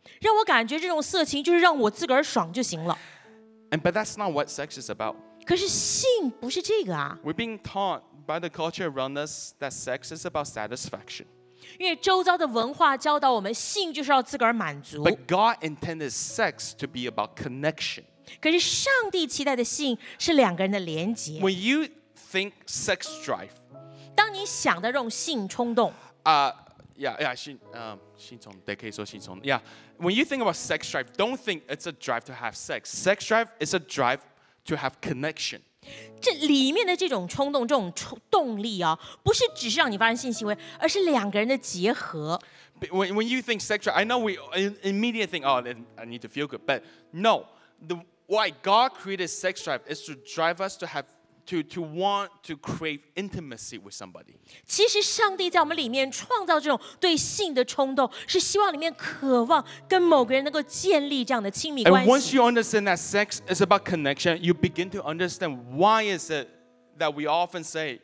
让我感觉这种色情就是让我自个儿爽就行了。 And but that's not what sex is about. 可是性不是这个啊， We're being taught by the culture around us that sex is about satisfaction. 因为周遭的文化教导我们，性就是要自个儿满足。 But God intended sex to be about connection. 可是上帝期待的性是两个人的连结。 When you think sex drive, 当你想到这种性冲动， uh, yeah, yeah, 性, um, 性冲, they 可以说性冲, yeah. When you think about sex drive, don't think it's a drive to have sex. Sex drive is a drive to have connection. 这里面的这种冲动、这种冲动力啊，不是只是让你发生性行为，而是两个人的结合。 But When, when you think sex drive, I know we immediately think, oh, then I need to feel good. But no, the, why God created sex drive is to drive us to have To, to want to crave intimacy with somebody. 其实上帝在我们里面创造这种对性的冲动，是希望里面渴望跟某个人能够建立这样的亲密关 And once 系。 you understand that sex is about connection, you begin to understand why is it that we often say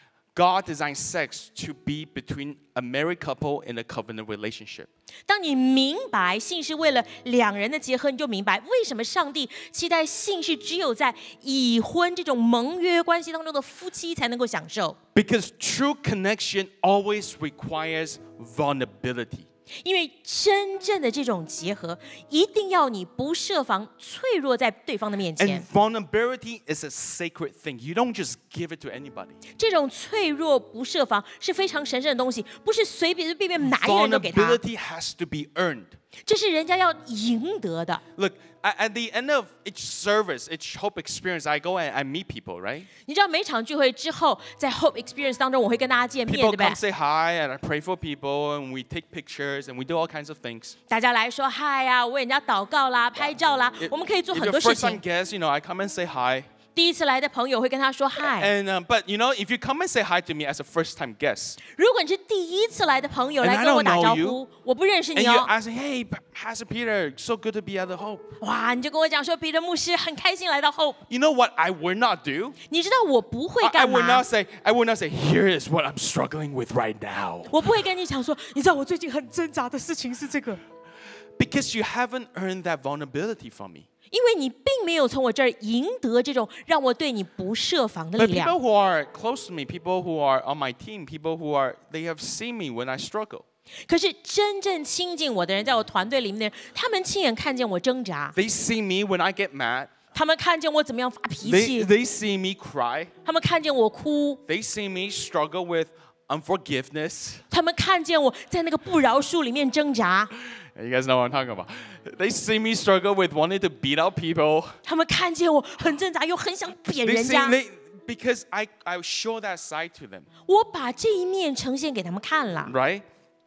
God designed sex to be between a married couple in a covenant relationship. 当你明白性是为了两人的结合，你就明白为什么上帝期待性是只有在已婚这种盟约关系当中的夫妻才能够享受。 Because true connection always requires vulnerability. 因为真正的这种结合，一定要你不设防脆弱在对方的面 And 前。 vulnerability is a sacred thing. You don't just give it to anybody. 这种脆弱不设防是非常神圣的东西，不是随便便便哪一个人都给他， Vulnerability has to be earned. 这是人家要赢得的。 Look, at, at the end of each service, each Hope experience, I go and I meet people, right? 你知道每场聚会之后，在 Hope Experience 当中，我会跟大家见面， People 对不对 come？say hi, and I pray for people, and we take pictures, and we do all kinds of things. 大家来说嗨呀，为人家祷告啦、拍照啦， If, 我们可以做 if 很 you're 多事 first time 情。 guest, you know, I come and say hi. 第一次来的朋友会跟他说嗨。 And um, but you know, if you come and say hi to me as a first time guest, 如果你是第一次来的朋友 And 来 I 跟我 don't 打 know 招 you, 呼，我不认识 and 你 you're 哦。 asking, hey, Pastor Peter, so good to be at the Hope. 哇，你就跟我讲说，彼得牧师很开心来到 Hope。 You know what I would not do? 你知道我不会 I, I 干 would 嘛 not？say, I would not say, here is what I'm struggling with right now. 我不会跟你讲说，你知道我最近很挣扎的事情是这个， Because you haven't earned that vulnerability from me. 因为你并没有从我这儿赢得这种让我对你不设防的 But 力量 people。who are close to me, people who are on my team, people who are, they have seen me when I struggle. 可是真正亲近我的人，在我团队里面的人，他们亲眼看见我挣扎， They see me when I get mad. 他们看见我怎么样发脾 They, 气， they see me cry. 他们看见我哭， They see me struggle with unforgiveness. 他们看见我在那个不饶恕里面挣扎， You guys know what I'm talking about. They see me struggle with wanting to beat up people. 他们看见我很挣扎，又很想扁 They 人 see 家。 they, because I, I show that side to them, 我把这一面呈现给他们看了， right?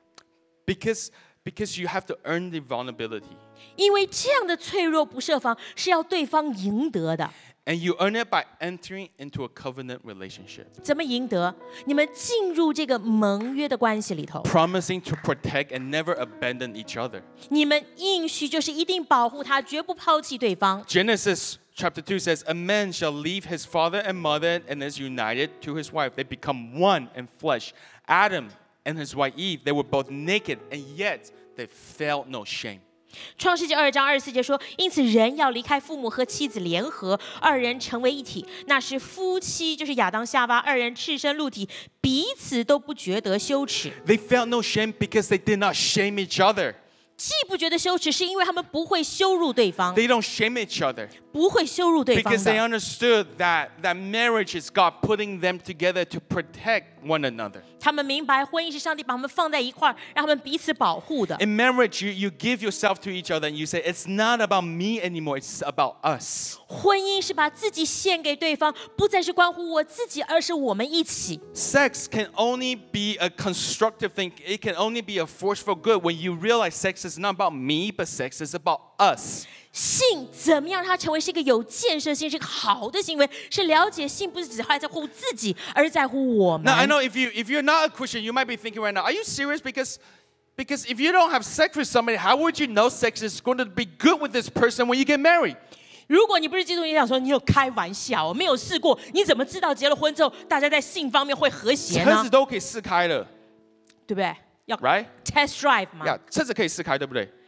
Because, because you have to earn the vulnerability. 因为这样的脆弱不设防是要对方赢得的。 And you earn it by entering into a covenant relationship. 怎么赢得？你们进入这个盟约的关系里头， Promising to protect and never abandon each other. 你们应许就是一定保护他，绝不抛弃对方。 Genesis chapter two says, a man shall leave his father and mother and is united to his wife. They become one in flesh. Adam and his wife Eve, they were both naked, and yet they felt no shame. 创世纪二章二十四节说：“因此人要离开父母和妻子联合，二人成为一体。那是夫妻，就是亚当夏娃二人赤身露体，彼此都不觉得羞耻。 They felt no shame because they did not shame each other. 既不觉得羞耻，是因为他们不会羞辱对方， They don't shame each other 不会羞辱对方 because they 的。 understood that, that marriage is God putting them together to protect one another. 他们明白婚姻是上帝把他们放在一块儿，让他们彼此保护的。 In marriage, you, you give yourself to each other and you say, it's not about me anymore, it's about us. 婚姻是把自己献给对方，不再是关乎我自己，而是我们一起。 Sex can only be a constructive thing. It can only be a force for good when you realize sex is not about me, but sex is about us. 性怎么样让它成为是一个有建设性、是个好的行为？是了解性不是只还在乎自己，而是在乎我们。 Now, I know if, you, if you're not a Christian, you might be thinking right now, are you serious? Because, because if you don't have sex with somebody, how would you know sex is going to be good with this person when you get married? 如果你不是基督徒，你想说你有开玩笑，我没有试过，你怎么知道结了婚之后，大家在性方面会和谐呢？ 车子都可以试开了， 对不对？要 right? test drive 嘛 Yeah, 车子可以试开，对不对？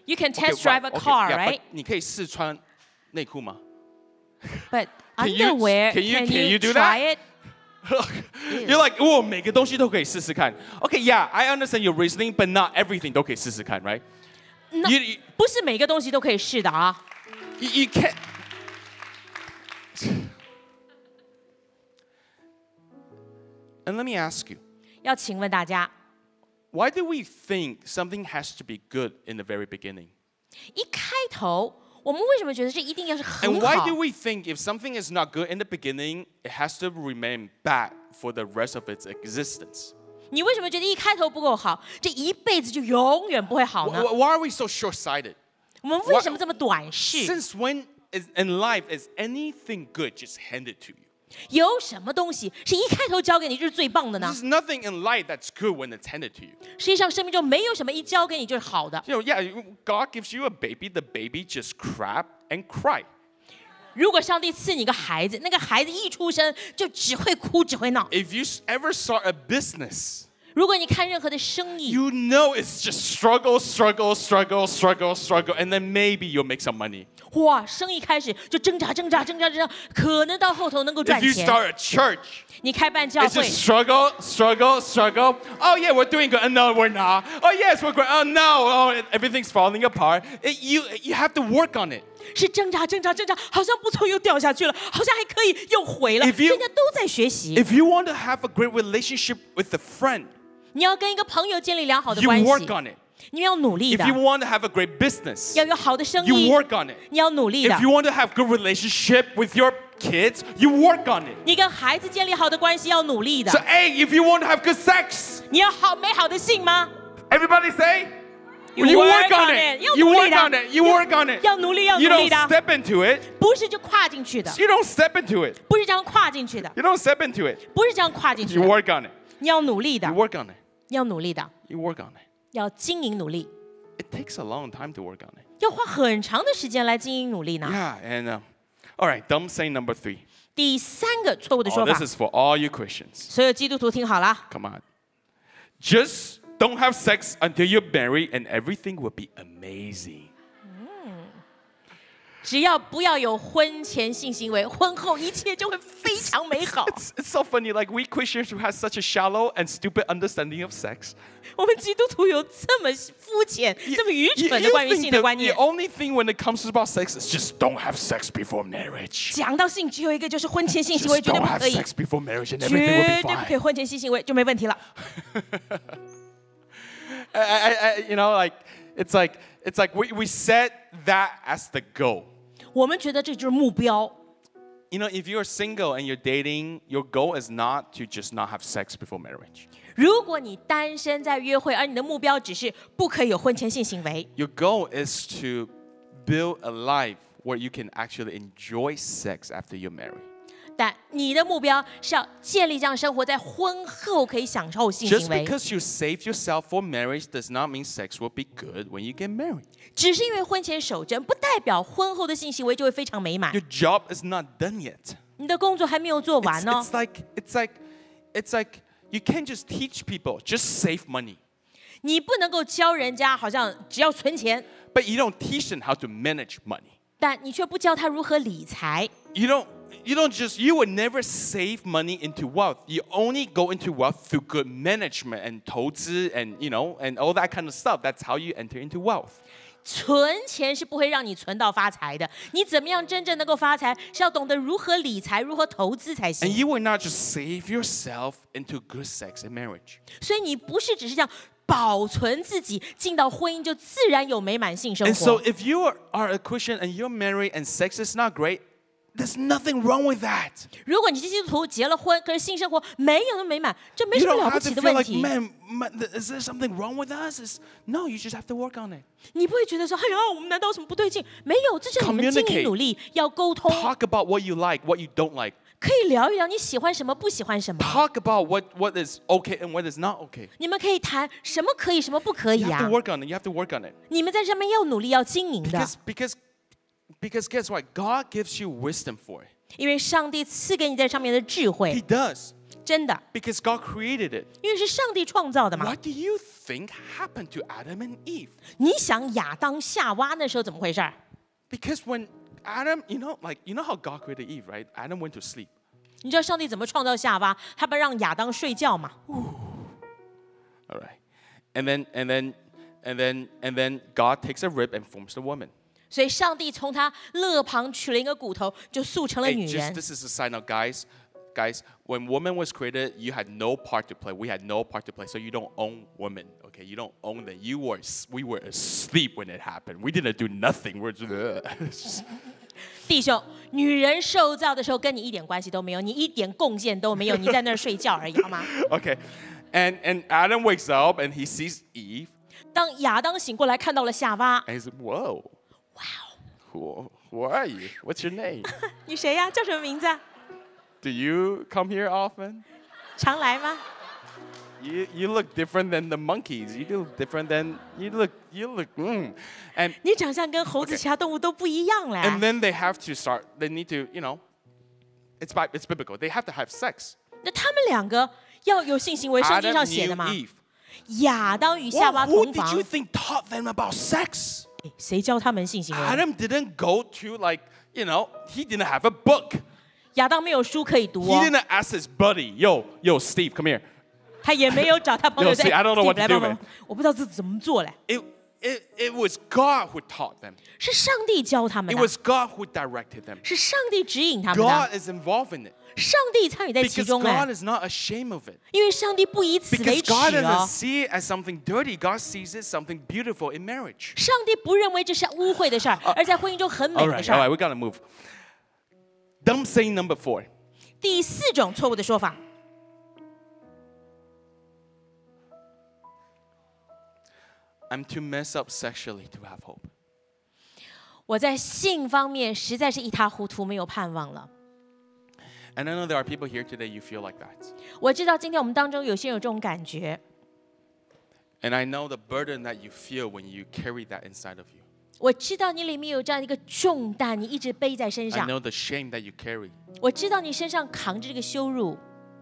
You can Okay, test drive a right, car, okay, yeah, right? but 你可以试穿内裤吗？ But Can you- underwear, can you- can can you do try that? it? You're like, oh, 每个东西都可以试试看。Okay, yeah, I understand your reasoning, but not everything 都可以试试看 right? No, You, you, 不是每个东西都可以试的啊。 you you can't. And let me ask you, 要请问大家， why do we think something has to be good in the very beginning? 一开头我们为什么觉得这一定要是 And 很 why 好 do？we think if something is not good in the beginning, it has to remain bad for the rest of its existence? 你为什么觉得一开头不够好，这一辈子就永远不会好呢？ Wh- Why are we so short-sighted? 我们为什么这么短视？ Since when is, in life is anything good just handed to you? 有什么东西是一开头交给你就是最棒的呢？ There's nothing in life that's good when it's handed to you. 实际上，生命中没有什么一交给你就是好的。 You know, yeah, you- God gives you a baby, the baby just crap and cry. 如果上帝赐你个孩子，那个孩子一出生就只会哭，只会闹。 If you s- ever start a business, 如果你看任何的生意， you know it's just struggle, struggle, struggle, struggle, struggle, and then maybe you'll make some money. 哇，生意开始就挣扎、挣扎、挣扎、挣扎，可能到后头能够赚 If you 钱。 start a church, 你开办教 it's 会， just struggle, struggle, struggle. Oh yeah, we're doing good. Uh, No, we're not. Oh yes, we're great. Oh no, oh, everything's falling apart. It- you you have to work on it. 是挣扎、挣扎、挣扎，好像不错又掉下去了，好像还可以又回了。 If you- 人家都在学习。 If you want to have a great relationship with a friend, 你要跟一个朋友建立良好的 you 关 work 系， on it. 你要努力 If 的， you want to have a great business, 要有好的生 you 意， work on it. 你要努力的 If。you want to have good relationship with your kids, you work on it. 你跟孩子建立好的关系要努力的 So。hey, if you want to have good sex, 你要好美好的性吗 everybody say, You you work work on on it. it. 要 You 努力 work 的 on it. You work on it. 要努力，要努 You 力 don't 的， step into it. 不是就跨进去的， You don't step into it. 不是这样跨进去的， You don't step into it. 不是这样跨进去 You 的。 work on it. 你要努力的 You，work on it. 要努力的， You work on it. 要经营努力， It takes a long time to work on it. 要花很长的时间来经营努力呢。 Yeah, and um, all right, dumb saying number three. 第三个错误的 Oh, 说 this 法， is for all you Christians. 所有基督徒听好了， Come on. Just don't have sex until you're married and everything will be amazing. 只要不要有婚前性行为，婚后一切就会非常美好。 It's, it's so funny, like we Christians who have such a shallow and stupid understanding of sex. 我们基督徒有这么肤浅、这么愚 You, 蠢 you 的关于 think 性的 the, 观 the 念。 only thing when it comes about sex is just don't have sex before marriage. 讲到性，只有一个就是婚前性行为 Just 绝对 don't 不 have 可以， sex before marriage and 绝 everything will be 对不可以 fine. 婚前性行为就没问题了。 I, I, I, you know, like it's like it's like we, we set that as the goal. 我们觉得这就是目标。 You know, if you're single and you're dating, your goal is not to just not have sex before marriage. 如果你单身在约会，而你的目标只是不可以有婚前性行为， Your goal is to build a life where you can actually enjoy sex after you're married. 但你的目标是要建立这样生活，在婚后可以享受性 Just 行为。 because you save yourself for marriage does not mean sex will be good when you get married. 只是因为婚前守贞，不代表婚后的性行为就会非常美满 Your。job is not done yet. 你的工作还没有做 It's, 完呢 it's。like it's like it's like you can't just teach people just save money, 你不能够教人家，好像只要存钱， but you don't teach them how to manage money. 但你却不教他如何理财。 You don't you don't just you would never save money into wealth. You only go into wealth through good management and 投资 and you know and all that kind of stuff. That's how you enter into wealth. 存钱是不会让你存到发财的。你怎么样真正能够发财，是要懂得如何理财、如何投资才 And 行。 you will not just save yourself into good sex and marriage. 所以你不是只是这样保存自己，进到婚姻就自然有美满性生 And so 活。 if you are, are a Christian and you're married and sex is not great, there's nothing wrong with that. 如果你是基督徒，结了婚，可是性生活没有那么美满，这没 You 什么 don't 了不 have 起 to 的 feel 问 like, 题。 man, man, is there something wrong with us? It's, no, you just have to work on it. 你不会觉得说，哎呀，我们难道有什么不对劲？没有，这是你们经 Communicate. 营努力，要沟通， Talk about what you like, what you don't like. 可以聊一聊你喜欢什么，不喜欢什么。 Talk about what, what is okay and what is not okay. 你们可以谈什么可以，什么不可 You 以 have 啊 to？work on it. You have to work on it. 你们在上面要努力，要经营的， Because, because, because guess what? God gives you wisdom for it. 因为上帝赐给你在上面的智 He 慧， does. 真的， because God created it. 因为是上帝创造的嘛。 What do you think happened to Adam and Eve? 你想亚当夏娃那时候怎么回事儿？ Because when Adam, you know, like you know how God created Eve, right? Adam went to sleep. 你知道上帝怎么创造夏娃？他不让亚当睡觉嘛？ All right. And then and then and then and then God takes a rib and forms the woman. 所以上帝从他肋旁取了一个骨头，就塑成了 Hey, 女 just 人。 this is a side note, guys. Guys, when woman was created, you had no part to play. We had no part to play, so you don't own women. Okay, you don't own them. You were we were asleep when it happened. We didn't do nothing. We're just, 弟兄，女人受造的时候跟你一点关系都没有，你一点贡献都没有，你在那儿睡觉而已，好吗？ okay, and and Adam wakes up and he sees Eve, 当亚当醒过来，看到了夏娃， and he's like, "Whoa, wow， who, who are you? What's your name? 你谁呀？叫什么名字啊？ Do you come here often? 常来吗？ You you look different than the monkeys. You look different than you look you look mm. and 你长相跟猴子、 Okay. 其他动物都不一样嘞。 and then they have to start. They need to you know, it's bi- it's biblical. They have to have sex. 那他们两个要有性行为，圣经 Adam 上写的 knew 嘛。 Eve. 亚当与夏 Well, 娃 who 同 did 房 you，think taught them about sex? 谁教他们性行为？ Adam didn't go to like you know. He didn't have a book. 亚当没有书可以读 He 哦， didn't ask his buddy, "Yo, yo, Steve, come here." 他也没有找他朋友 Yo, 说 see, I don't know what to 来 do, 帮 man. 忙，我不知道这怎么做嘞。 It it it was God who taught them. 是上帝教他们 It 的， was God who directed them. 是上帝指引他们 God 的， is involved in it 上帝参与在其 because 中 God 哎， is not ashamed of it. 因为上帝不以此为 Because God 耻 doesn't 哦， see it as something dirty. God sees it something beautiful in marriage. 上帝不认为这是污秽的事儿，而在婚姻中很美 All 的 right, 事 all 儿 right, we gotta move. Dumb saying number four. 第四种错误的说法， I'm too messed up sexually to have hope. 我在性方面实在是一塌糊涂，没有盼望了。 And I know there are people here today you feel like that. 我知道今天我们当中有些人有这种感觉， And I know the burden that you feel when you carry that inside of you. 我知道你里面有这样一个重担，你一直背在身 I 上。 know the shame that you carry. 我知道你身上扛着这个羞辱。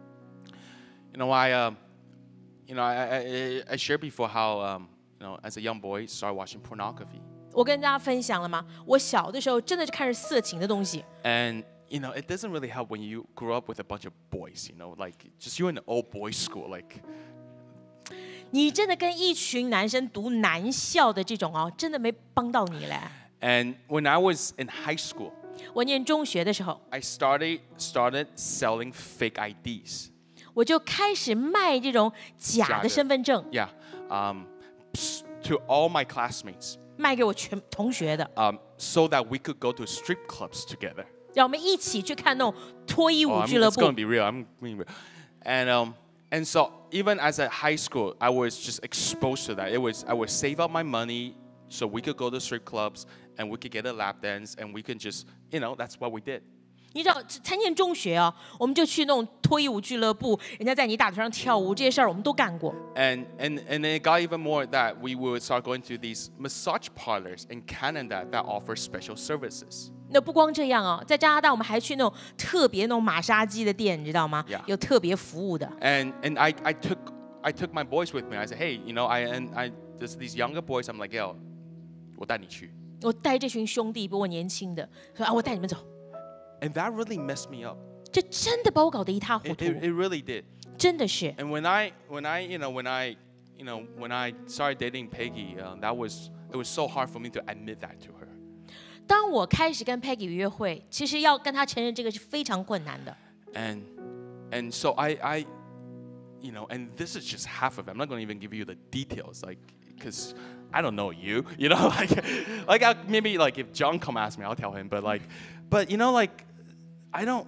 You know, I, uh, you know, I, I, I shared before how, um, you know, as a young boy, started watching pornography. 我跟大家分享了吗？我小的时候真的是看着色情的东西， And, you know, it doesn't really help when you grow up with a bunch of boys, you know, like just you're in an old boys school, like, 你真的跟一群男生读男校的这种哦，真的没帮到你嘞。 and when I was in high school, 我念中学的时候， I started, started selling fake I Ds. 我就开始卖这种假的假的身份证， Yeah. Um, s- to all my classmates. 卖给我全同学的， Um, so that we could go to strip clubs together. 让我们一起去看那种脱衣 Oh, 舞 I 俱 mean, 乐 it's going 部 to。be real. I'm being real. And um, and so even as a high school, I was just exposed to that. It was I would save up my money so we could go to strip clubs and we could get a lap dance and we can just, you know, that's what we did. 你知道，参念中学哦，我们就去那种脱衣舞俱乐部，人家在你大腿上跳舞，这些事儿我们都干过。 And and and then it got even more that we would start going to these massage parlors in Canada that offer special services. 那不光这样哦，在加拿大我们还去那种特别那种马杀鸡的店，你知道吗 Yeah. 有特别服务的。 And and I, I took I took my boys with me. I said, hey, you know, I and I there's these younger boys. I'm like, yo, 我带你去。 我带这群兄弟比我年轻的，说啊，我带你们走。 And that really messed me up. 这真的把我搞得一塌糊 It, 涂， it, it really did. 真的是。 And when I when I you know when I you know when I started dating Peggy, uh, that was it was so hard for me to admit that to her. 当我开始跟 Peggy 约会，其实要跟她承认这个是非常困难的。 And and so I I you know and this is just half of it. I'm not going to even give you the details, like because I don't know you, you know, like like I, maybe like if John come ask me, I'll tell him. But like, but you know, like I don't.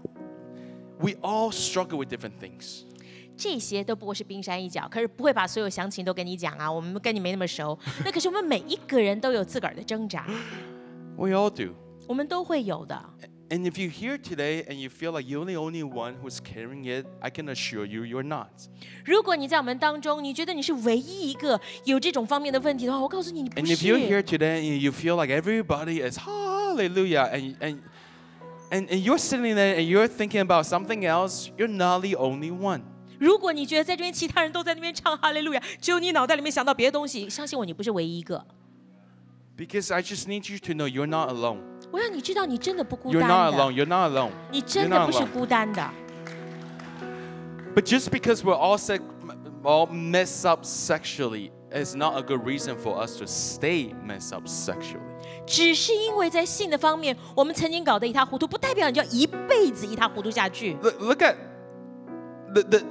We all struggle with different things. 这些都不过是冰山一角，可是不会把所有详情都跟你讲啊。我们跟你没那么熟，那可是我们每一个人都有自个儿的挣扎， We all do. 我们都会有的。 And if you're here today and you feel like you're the only one who's carrying it, I can assure you, you're not. 如果你在我们当中，你觉得你是唯一一个有这种方面的问题的话，我告诉你，你不 And if you're 是。 here today and you feel like everybody is hallelujah, and and and, and you're sitting there and you're thinking about something else, you're not the only one. 如果你觉得在这边其他人都在那边唱哈利路亚，只有你脑袋里面想到别的东西，相信我，你不是唯一一个。 Because I just need you to know you're not alone. 我让你知道，你真的不孤 You're 单 not 的， alone. You're not alone. 你真 You're 的 not 不是 alone. 孤单的。 But just because we're all se- all messed up sexually is not a good reason for us to stay messed up sexually. 只是因为在性的方面，我们曾经搞得一塌糊涂，不代表你就要一辈子一塌糊涂下去。 Look, look at the, the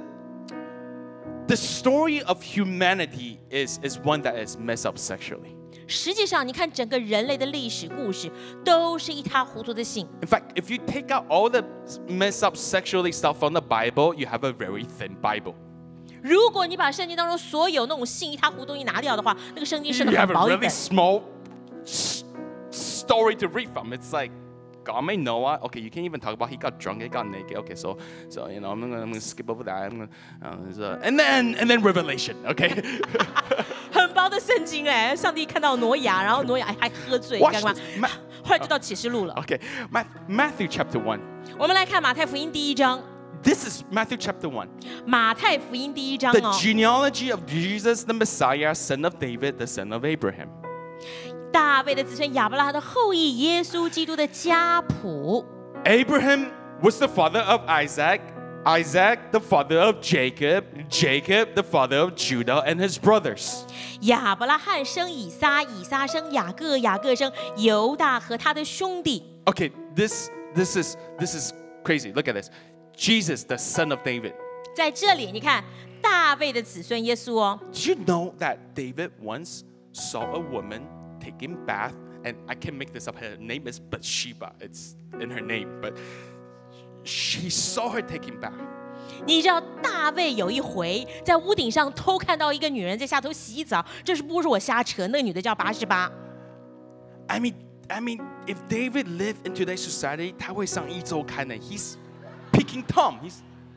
the story of humanity is is one that is messed up sexually. 实际上，你看整个人类的历史故事，都是一塌糊涂的性。 In fact, if you take out all the messed up sexually stuff from the Bible, you have a very thin Bible. 如果你把圣经当中所有那种性一塌糊涂一拿掉的话，那个圣经是 You 个 have 很 a 薄一 really 本。 small s- story to read from. It's like God made Noah. Okay, you can't even talk about he got drunk, he got naked. Okay, so so you know I'm gonna, I'm gonna skip over that. I'm gonna, uh, so- and then and then Revelation. Okay. 很薄的圣经哎，上帝看到挪亚，然后挪亚还还喝醉， Watch 干嘛 this. Ma-？ 后来就到启示录了。 Okay, Ma- Matthew chapter one. 我们来看马太福音第一章， This is Matthew chapter one. 马太福音第一章 The 哦， genealogy of Jesus, the Messiah, son of David, the son of Abraham. 大卫的子孙亚伯拉罕的后裔，耶稣基督的家谱。 Abraham was the father of Isaac. Isaac, the father of Jacob. Jacob, the father of Judah and his brothers. 亚伯拉罕生以撒，以撒生雅各，雅各生犹大和他的兄弟。 Okay, this this is this is crazy. Look at this. Jesus, the son of David. 在这里，你看大卫的子孙耶稣哦， Did you know that David once saw a woman taking bath? And I can't make this up. Her name is Bathsheba. It's in her name, but she saw her taking bath. 你知道大卫有一回在屋顶上偷看到一个女人在下头洗澡，这是不是我瞎扯？那个女的叫拔示巴。 I mean, I mean, if David lived in today's society, 他会上一周刊的. He's picking Tom. He's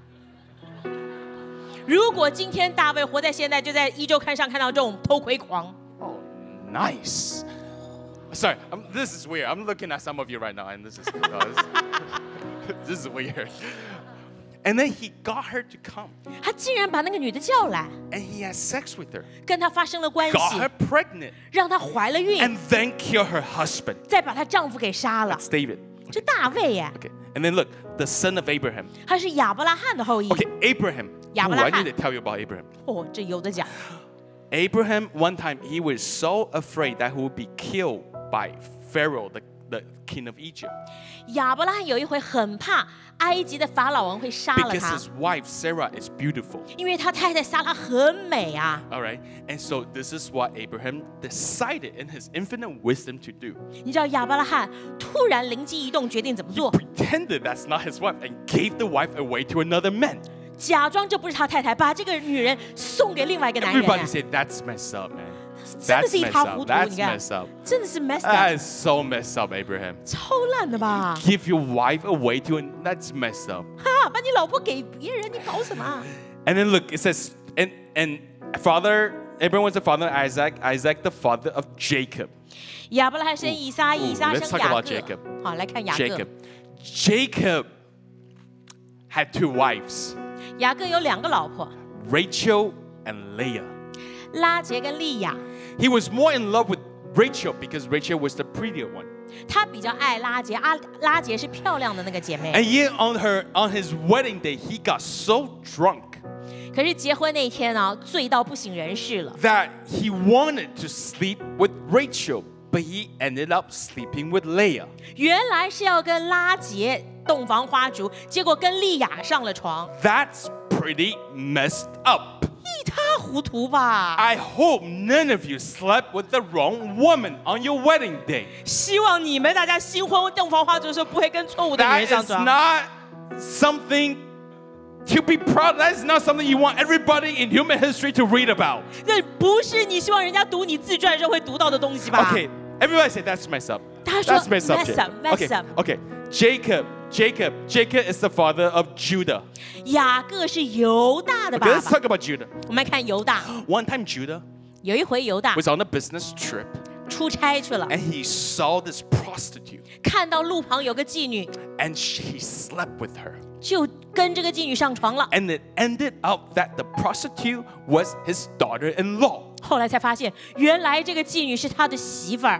如果今天大卫活在现在，就在一周刊上看到这种偷窥狂。 oh, nice. Sorry, I'm, this is weird. I'm looking at some of you right now, and this is no, this, this is weird. And then he got her to come, 他竟然把那个女的叫来， and he had sex with her, 跟她发生了关 got 系 her，pregnant, 让她怀了孕， and then killed her husband. 再把她丈夫给杀了。 It's David. 这大卫耶， Okay, and then look, the son of Abraham. 他是亚伯拉罕的后裔。 Okay, Abraham. Ooh, I Abraham. need to tell you about Abraham. 哦，这有的讲。 Abraham, one time, he was so afraid that he would be killed by Pharaoh, the, the king of Egypt, 亚伯拉罕有一回很怕埃及的法老王会杀了 because 他， his wife Sarah is beautiful. 因为他太太撒拉很美啊。 All right, and so this is what Abraham decided in his infinite wisdom to do. 你知道亚伯拉罕突然灵机一动，决定怎么做？ Pretended that's not his wife and gave the wife away to another man. 假装这不是他太太，把这个女人送给另外一个男人。 Everybody said that's messed up, man. 真的 That's 是一 messed 塌 up. 糊涂， That's 你看， messed up. 真的是 messed That up， is so messed up, Abraham. 超烂的吧？ Give your wife away to an that's messed up. 哈，把你老婆给别人，你搞什么啊？ And then look, it says, and and father Abraham was the father of Isaac, Isaac the father of Jacob. 亚伯拉罕生以撒， Ooh, 以撒 let's 生 talk 雅 about 各 Jacob.。 好，来看雅 Jacob. 各。 Jacob had two wives, 雅各有两个老婆， Rachel and Leah. 拉结跟利亚。 He was more in love with Rachel because Rachel was the prettier one. 他比较爱拉结，阿拉结是漂亮的那个姐妹。 And yet on her on his wedding day, he got so drunk 可是结婚那天呢，醉到不省人事了。 that he wanted to sleep with Rachel, but he ended up sleeping with Leah. 原来是要跟拉结洞房花烛，结果跟利亚上了床， That's pretty messed up. 一塌糊涂吧？ I hope none of you slept with the wrong woman on your wedding day. 希望你们大家新婚洞房花烛的时候，不会跟错误的女 That 人上 is 床。 not something to be proud of. That is not something you want everybody in human history to read about. 那不是你希望人家读你自传的时候会读到的东西吧 Okay, everybody say that's messed up. 他说 That's messed up. mess Jacob. up, mess Okay, up. okay. Jacob, Jacob, Jacob is the father of Judah. 雅各是犹大的 Okay, 爸 let's 爸。 talk about Judah. 我们来看犹大， One time Judah 有一回犹大 was on a business trip. 出差去了， and he saw this prostitute 看到路旁有个妓女， and he slept with her. 就跟这个妓女上床了。 And it ended up that the prostitute was his daughter-in-law. 后来才发现，原来这个妓女是他的媳妇儿。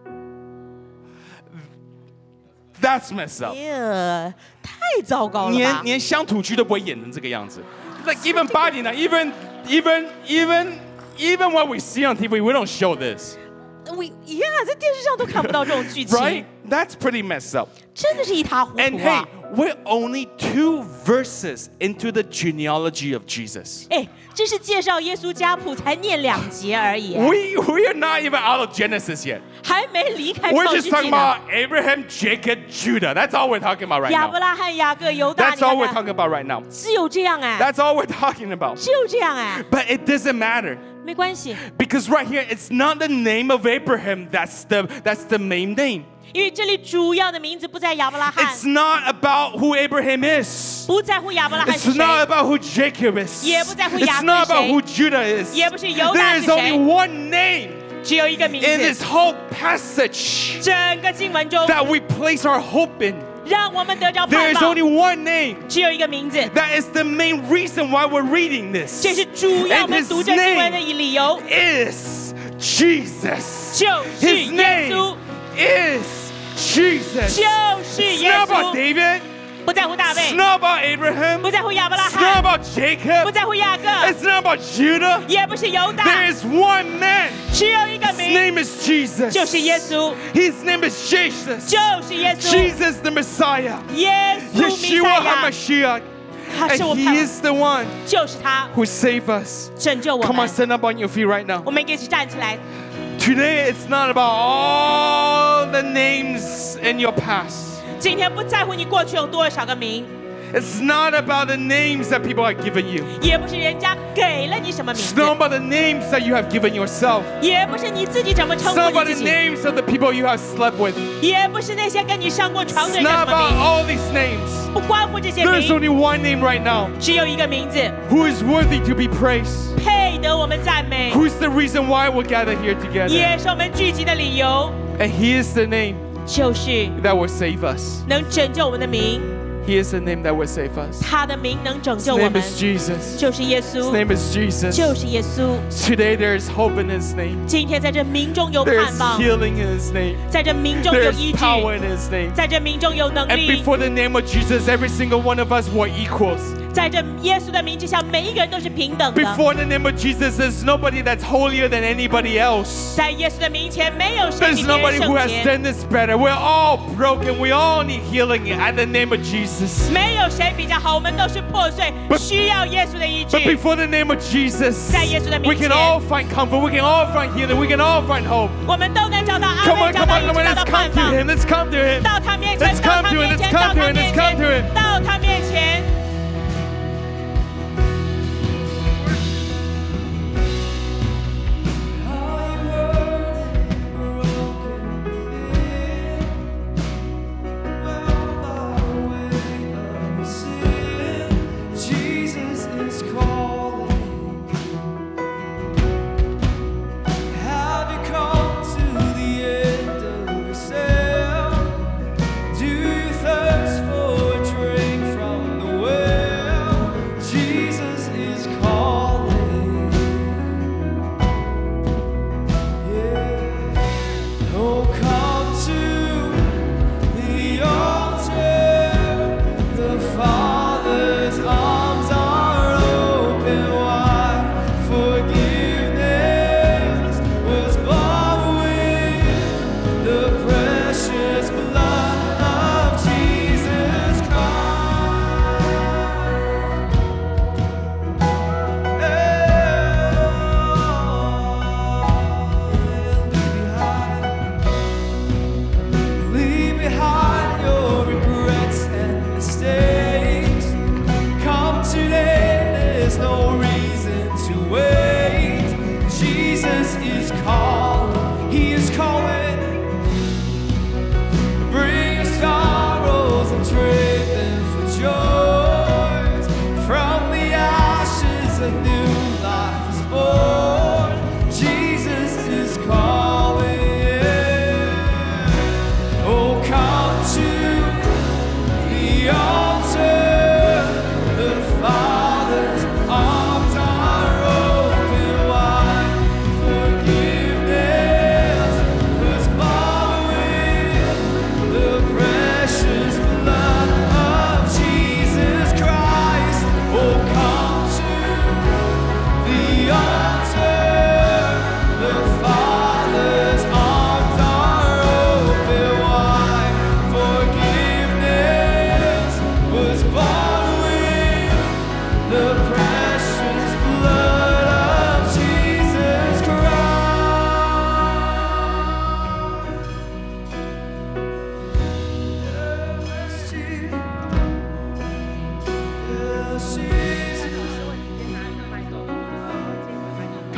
That's messed up. 耶，太糟糕了连吧！ 连乡土剧都不会演成这个样子。Like even body now, even even even even what we see on T V, we don't show this, We yeah，在电视上都看不到这种剧情 right? That's pretty messed up. 真的是一塌糊 And 涂 hey, 啊！ we're only two verses into the genealogy of Jesus. 哎，这是介绍耶稣家谱，才念两节而已， We we are not even out of Genesis yet. 还没离开 We're 创世 just talking 纪呢。 about Abraham, Jacob, Judah. That's all we're talking about right 亚伯 now. 拉罕、雅各、犹大， That's 你 all 看 we're 看， talking about right now. 只有这样哎， That's all we're talking about. 只有这样哎， But it doesn't matter. 没关系， Because right here, it's not the name of Abraham that's the, that's the main name. 因为这里主要的名字不在亚伯拉罕， It's not about who Abraham is. 不在乎亚伯拉罕 It's 是谁， not about who Jacob is. 也不在乎 It's 雅各 not 是 about 谁， who Judah is. 也不是犹大 There 是 is only 谁， one name 只有一个名 in 字。 this whole passage 整个经文中， that we place our hope in. 让我们得着 There 盼 is 望 only，one name. 只有一个名字， That is the main reason why we're reading this. 这是主要我 And 们 his 读这经文的 name 理由， is Jesus. 就是 His 耶稣， name is Jesus. 就是 It's 耶 not about 稣， David. 不在乎大 It's 卫， not about Abraham. 不在乎亚伯拉 It's not 罕， about 不 Jacob. 在乎雅各， It's not about Judah. 也不是犹大， There is one man. 只有一个 His 名， name is Jesus. 就是耶稣， His name is Jesus. 就是耶稣， Jesus the Messiah. 耶稣弥 Yeshua 赛亚， HaMashiach. 他是我 And 盼 He 望， is the one 就是他 who saved us. 拯救我 Come on, 们。 stand up on your feet right now. 我们一起站起来。 Today, it's not about all the names in your past. 今天不在乎你过去有多少个名， It's not about the names that people have given you. 也不是人家给了你什么名 It's 字， not about the names that you have given yourself. 也不是你自己怎么 It's 称 not 呼 about 你 the 自己， names of the people you have slept with. 也不是那些跟你上过床 It's 的人叫 not 什么 about 名， all these names. 不关乎这些 There's 名， only one name right now 只有一个名字， who is worthy to be praised. 配得我们赞美， Who's the reason why we're gathered here together? 也是我们聚集的理由， And He is the name 就是 that will save us. 能拯救我们的名， He is the name that will save us. 他的名能拯 His 救我 name 们， is Jesus. 就是耶 His 稣， name is Jesus. 就是耶稣。 Today there is hope in His name. 今天在这名中有 There 盼 is 望， healing in His name. 在这名中 There 有 is 医治， power in His name. 在这名中有能 And 力， before the name of Jesus, every single one of us were equals. 在这耶稣的名之下，每一个人都是平等的。 Before the name of Jesus, there's nobody that's holier than anybody else. 在耶稣的名前，没有谁 There's 比别 nobody 人 who 圣 has 洁， done this better. We're all broken. We all need healing at the name of Jesus. 没有谁比较好，我们都是破碎， But- 需要耶稣的医治 But。before the name of Jesus, 在耶稣的名 we can 前， all find comfort. We can all find healing. We can all find hope. 我们都能找到安 Come 慰， on, 找 come 到 on, 医 come on. 治，找 Let's 到盼 come to 望。 Him. Let's come to Him. 到他面前， Let's 到 come 他 to Him. 面 Let's 前， come 到 to 他 Him. 面 Let's come to 前， Him. 到他面前。 Jesus is calling. Have you come to the end of yourself? Do you thirst for a drink from the well? Jesus is calling. Yeah. Oh, come to the altar. The Father's arms are open wide. Forgiveness was bought with the precious blood of Jesus Christ. Leave behind your regrets and mistakes. Come today, there's no reason to wait. Jesus is calling, He is calling. Bring your sorrows and trade them for joys. From the ashes, a new life is born. Jesus is calling.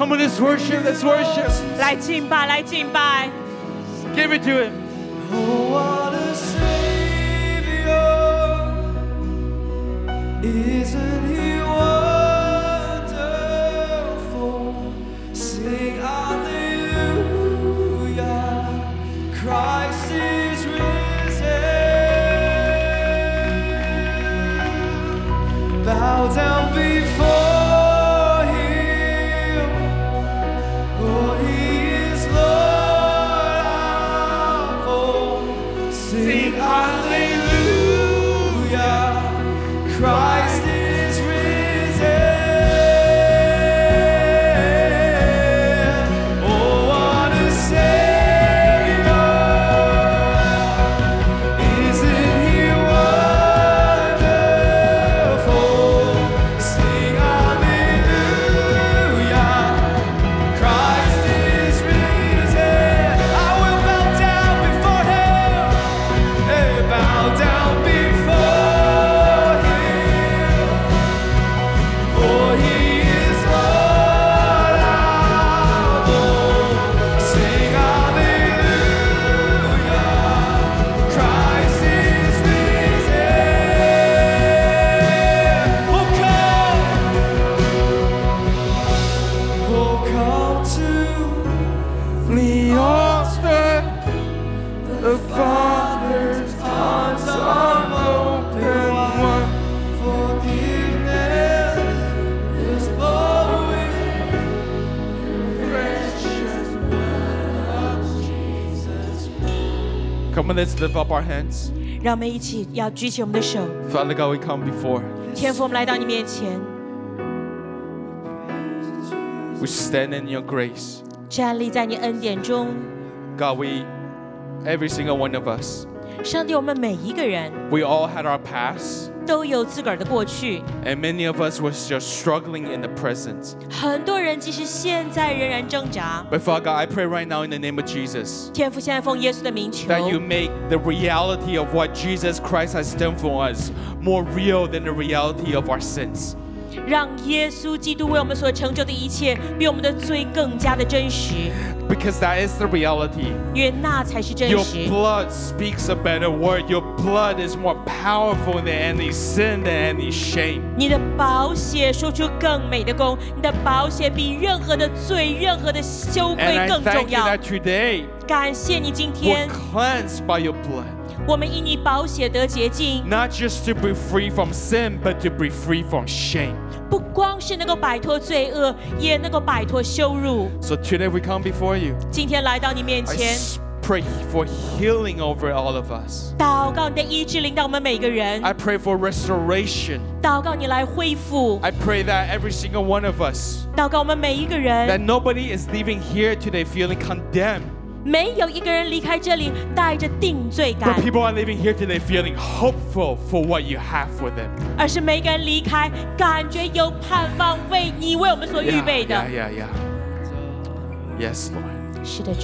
Come on, let's worship, let's worship. 来敬拜，来敬拜。 Give it to him. Oh, what a Savior! Isn't He wonderful? Sing Hallelujah! Christ is risen. Bow down before Him, for He is Lord. Sing Hallelujah! Christ is risen. Oh, what a Savior! Isn't He wonderful? Sing Hallelujah! Christ is risen. I will bow down before Him. Hey, bow down before Him, for He is Lord of all. Sing Hallelujah! Christ is risen. Oh, come, oh, come to the altar. The Father's arms are open wide. Forgiveness is flowing. Precious blood of Jesus. Come on, let's lift up our hands. 让我们一起要举起我们的手， Father God, we come before. 天父，我们来到你面前， We stand in your grace. 站立在你恩典中。 God, we, every single one of us, 上帝，我们每一个人 we all had our past. 都有自个儿的过去， And many of us were still struggling in the present. 很多人即使现在仍然挣扎。 But Father God, I pray right now in the name of Jesus 天父，现在奉耶稣的名求， that you make the reality of what Jesus Christ has done for us more real than the reality of our sins. 让耶稣基督为我们所成就的一切，比我们的罪更加的真实， Because that is the reality. 因为那才是真 Your 实。 blood speaks a better word. Your blood is more powerful than any sin, than any shame. 你的宝血说出更美的功，你的宝血比任何的罪、任何的羞 And 愧 I 更重 thank you 要。 that today 感谢你今 we're 天， cleansed by your blood. 我们因你宝血得洁净， Not just to be free from sin, but to be free from shame. 不光是能够摆脱罪恶，也能够摆脱羞辱。 So today we come before you. 今天来到你面 I 前， s- pray for healing over all of us. 祷告你的医治领导我们每个人， I pray for restoration. 祷告你来恢复， I pray that every single one of us, 祷告我们每一个 that 人， nobody is leaving here today feeling condemned, 没有一个人离开这里带着定罪 but 感， people are leaving here today feeling hopeful for what you have for them. 而是每个人离开感觉有盼望，为你为我们所预 Yeah, 备的。 yeah, yeah, yeah. Yes, Lord. 是的，主。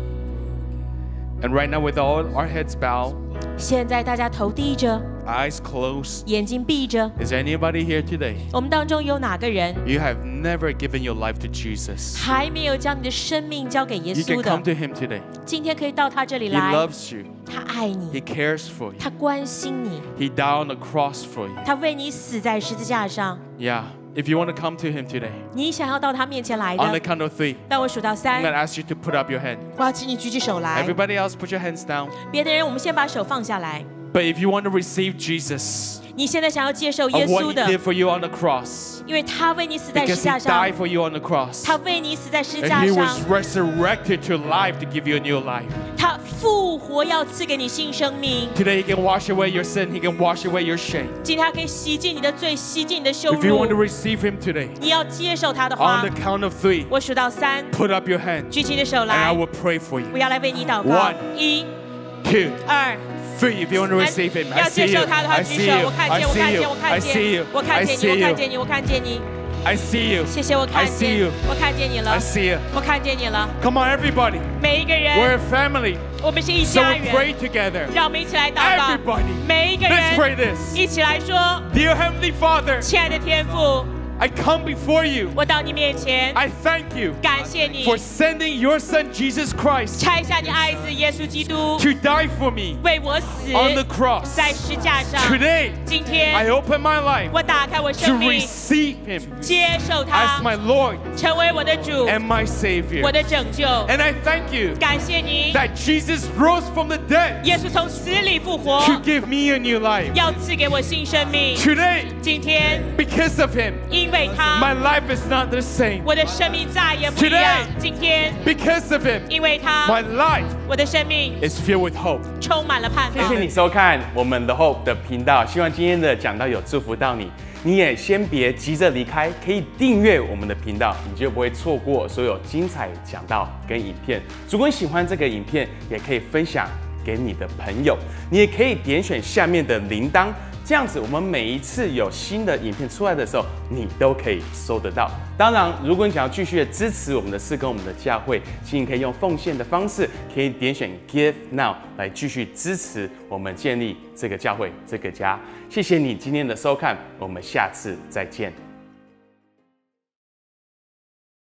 And right now, with all our heads bowed, 现在大家头低着， eyes closed, 眼睛闭着。 is there anybody here today? 我们当中有哪个人 You have never given your life to Jesus. 还没有将你的生命交给耶 You 稣 can come 的？ to Him today. 今天可以到他这里 He 来， loves you. 他爱 He 你， cares for you. 他关心你， He died on the cross for you. 他为你死在十字架上。 Yeah. If you want to come to Him today, 你想要到他面前来 on the 的， count of three, 当我数到 I'm 三 going to，ask you to put up your hand. 我要请你举起手来。 Everybody else, put your hands down. 别的人，我们先把手放下来。 But if you want to receive Jesus, 你现在想要接受 of 耶 what 稣 He 的， did for you on the cross, 因为他为你死在十 because 字架 He 上 died，for you on the cross, 他为你死在十字 and 架 He 上 was，resurrected to life to give you a new life. 他复活要赐给你新生命。 Today, He can wash away your sin. He can wash away your shame. 今天他可以洗净你的罪，洗净你的羞 If you want to 辱。 receive Him today, 你要接受他的话 on the，count of three, 我数到三， put up your hand, 举起你的手 and I 来， will pray for 我 you. 要来为你祷告 One。 一、 Two, 二。 three. If you want to receive Him, 要 I 接 see you. 受他的话 I 举 see 手， you. 我看 I 见，我 see 看 you. 见，我 I 看 see 见 you.， 我看 I 见你， see 我看 you. 见你，我看见你， I see you. 谢谢，我看 I see 见 you.， 我看见你 I 了， see you. 我看见你了。 Come on, everybody. 每一个 We're 人， a family. 我们是一 So 家 we pray 人， together. 让我们一起来祷告。 Everybody. 每一个 Let's pray 人 this. 一起来说： Dear Heavenly Father, 亲爱的天父， I come before you. 我到你面前， I thank you 感谢你 for sending your son Jesus Christ 差下你爱子耶稣基督 to die for me 为我死 on the cross. 在石架上。 Today, 今 I 天 open my life 我打开我 to 生命， receive him 接受 as 他， my Lord 成为我的主， and my Savior. 我的拯救。 And I thank you 感谢你， that Jesus rose from the dead 耶稣从死里复活， to give me a new life. 要赐给我新生命。 Today, 今天 because of him, 因为他， my life is not the same. 我的生命再也不一样。 Today 今天 Because of him, 因为他， my life 我的生命 is filled with hope. 充满了盼望。 谢谢你收看我们 The Hope 的频道，希望今天的讲道有祝福到你。你也先别急着离开，可以订阅我们的频道，你就不会错过所有精彩讲道跟影片。如果你喜欢这个影片，也可以分享给你的朋友。你也可以点选下面的铃铛，这样子我们每一次有新的影片出来的时候，你都可以收得到。当然，如果你想要继续的支持我们的事工、我们的教会，请你可以用奉献的方式，可以点选 Give Now 来继续支持我们建立这个教会、这个家。谢谢你今天的收看，我们下次再见。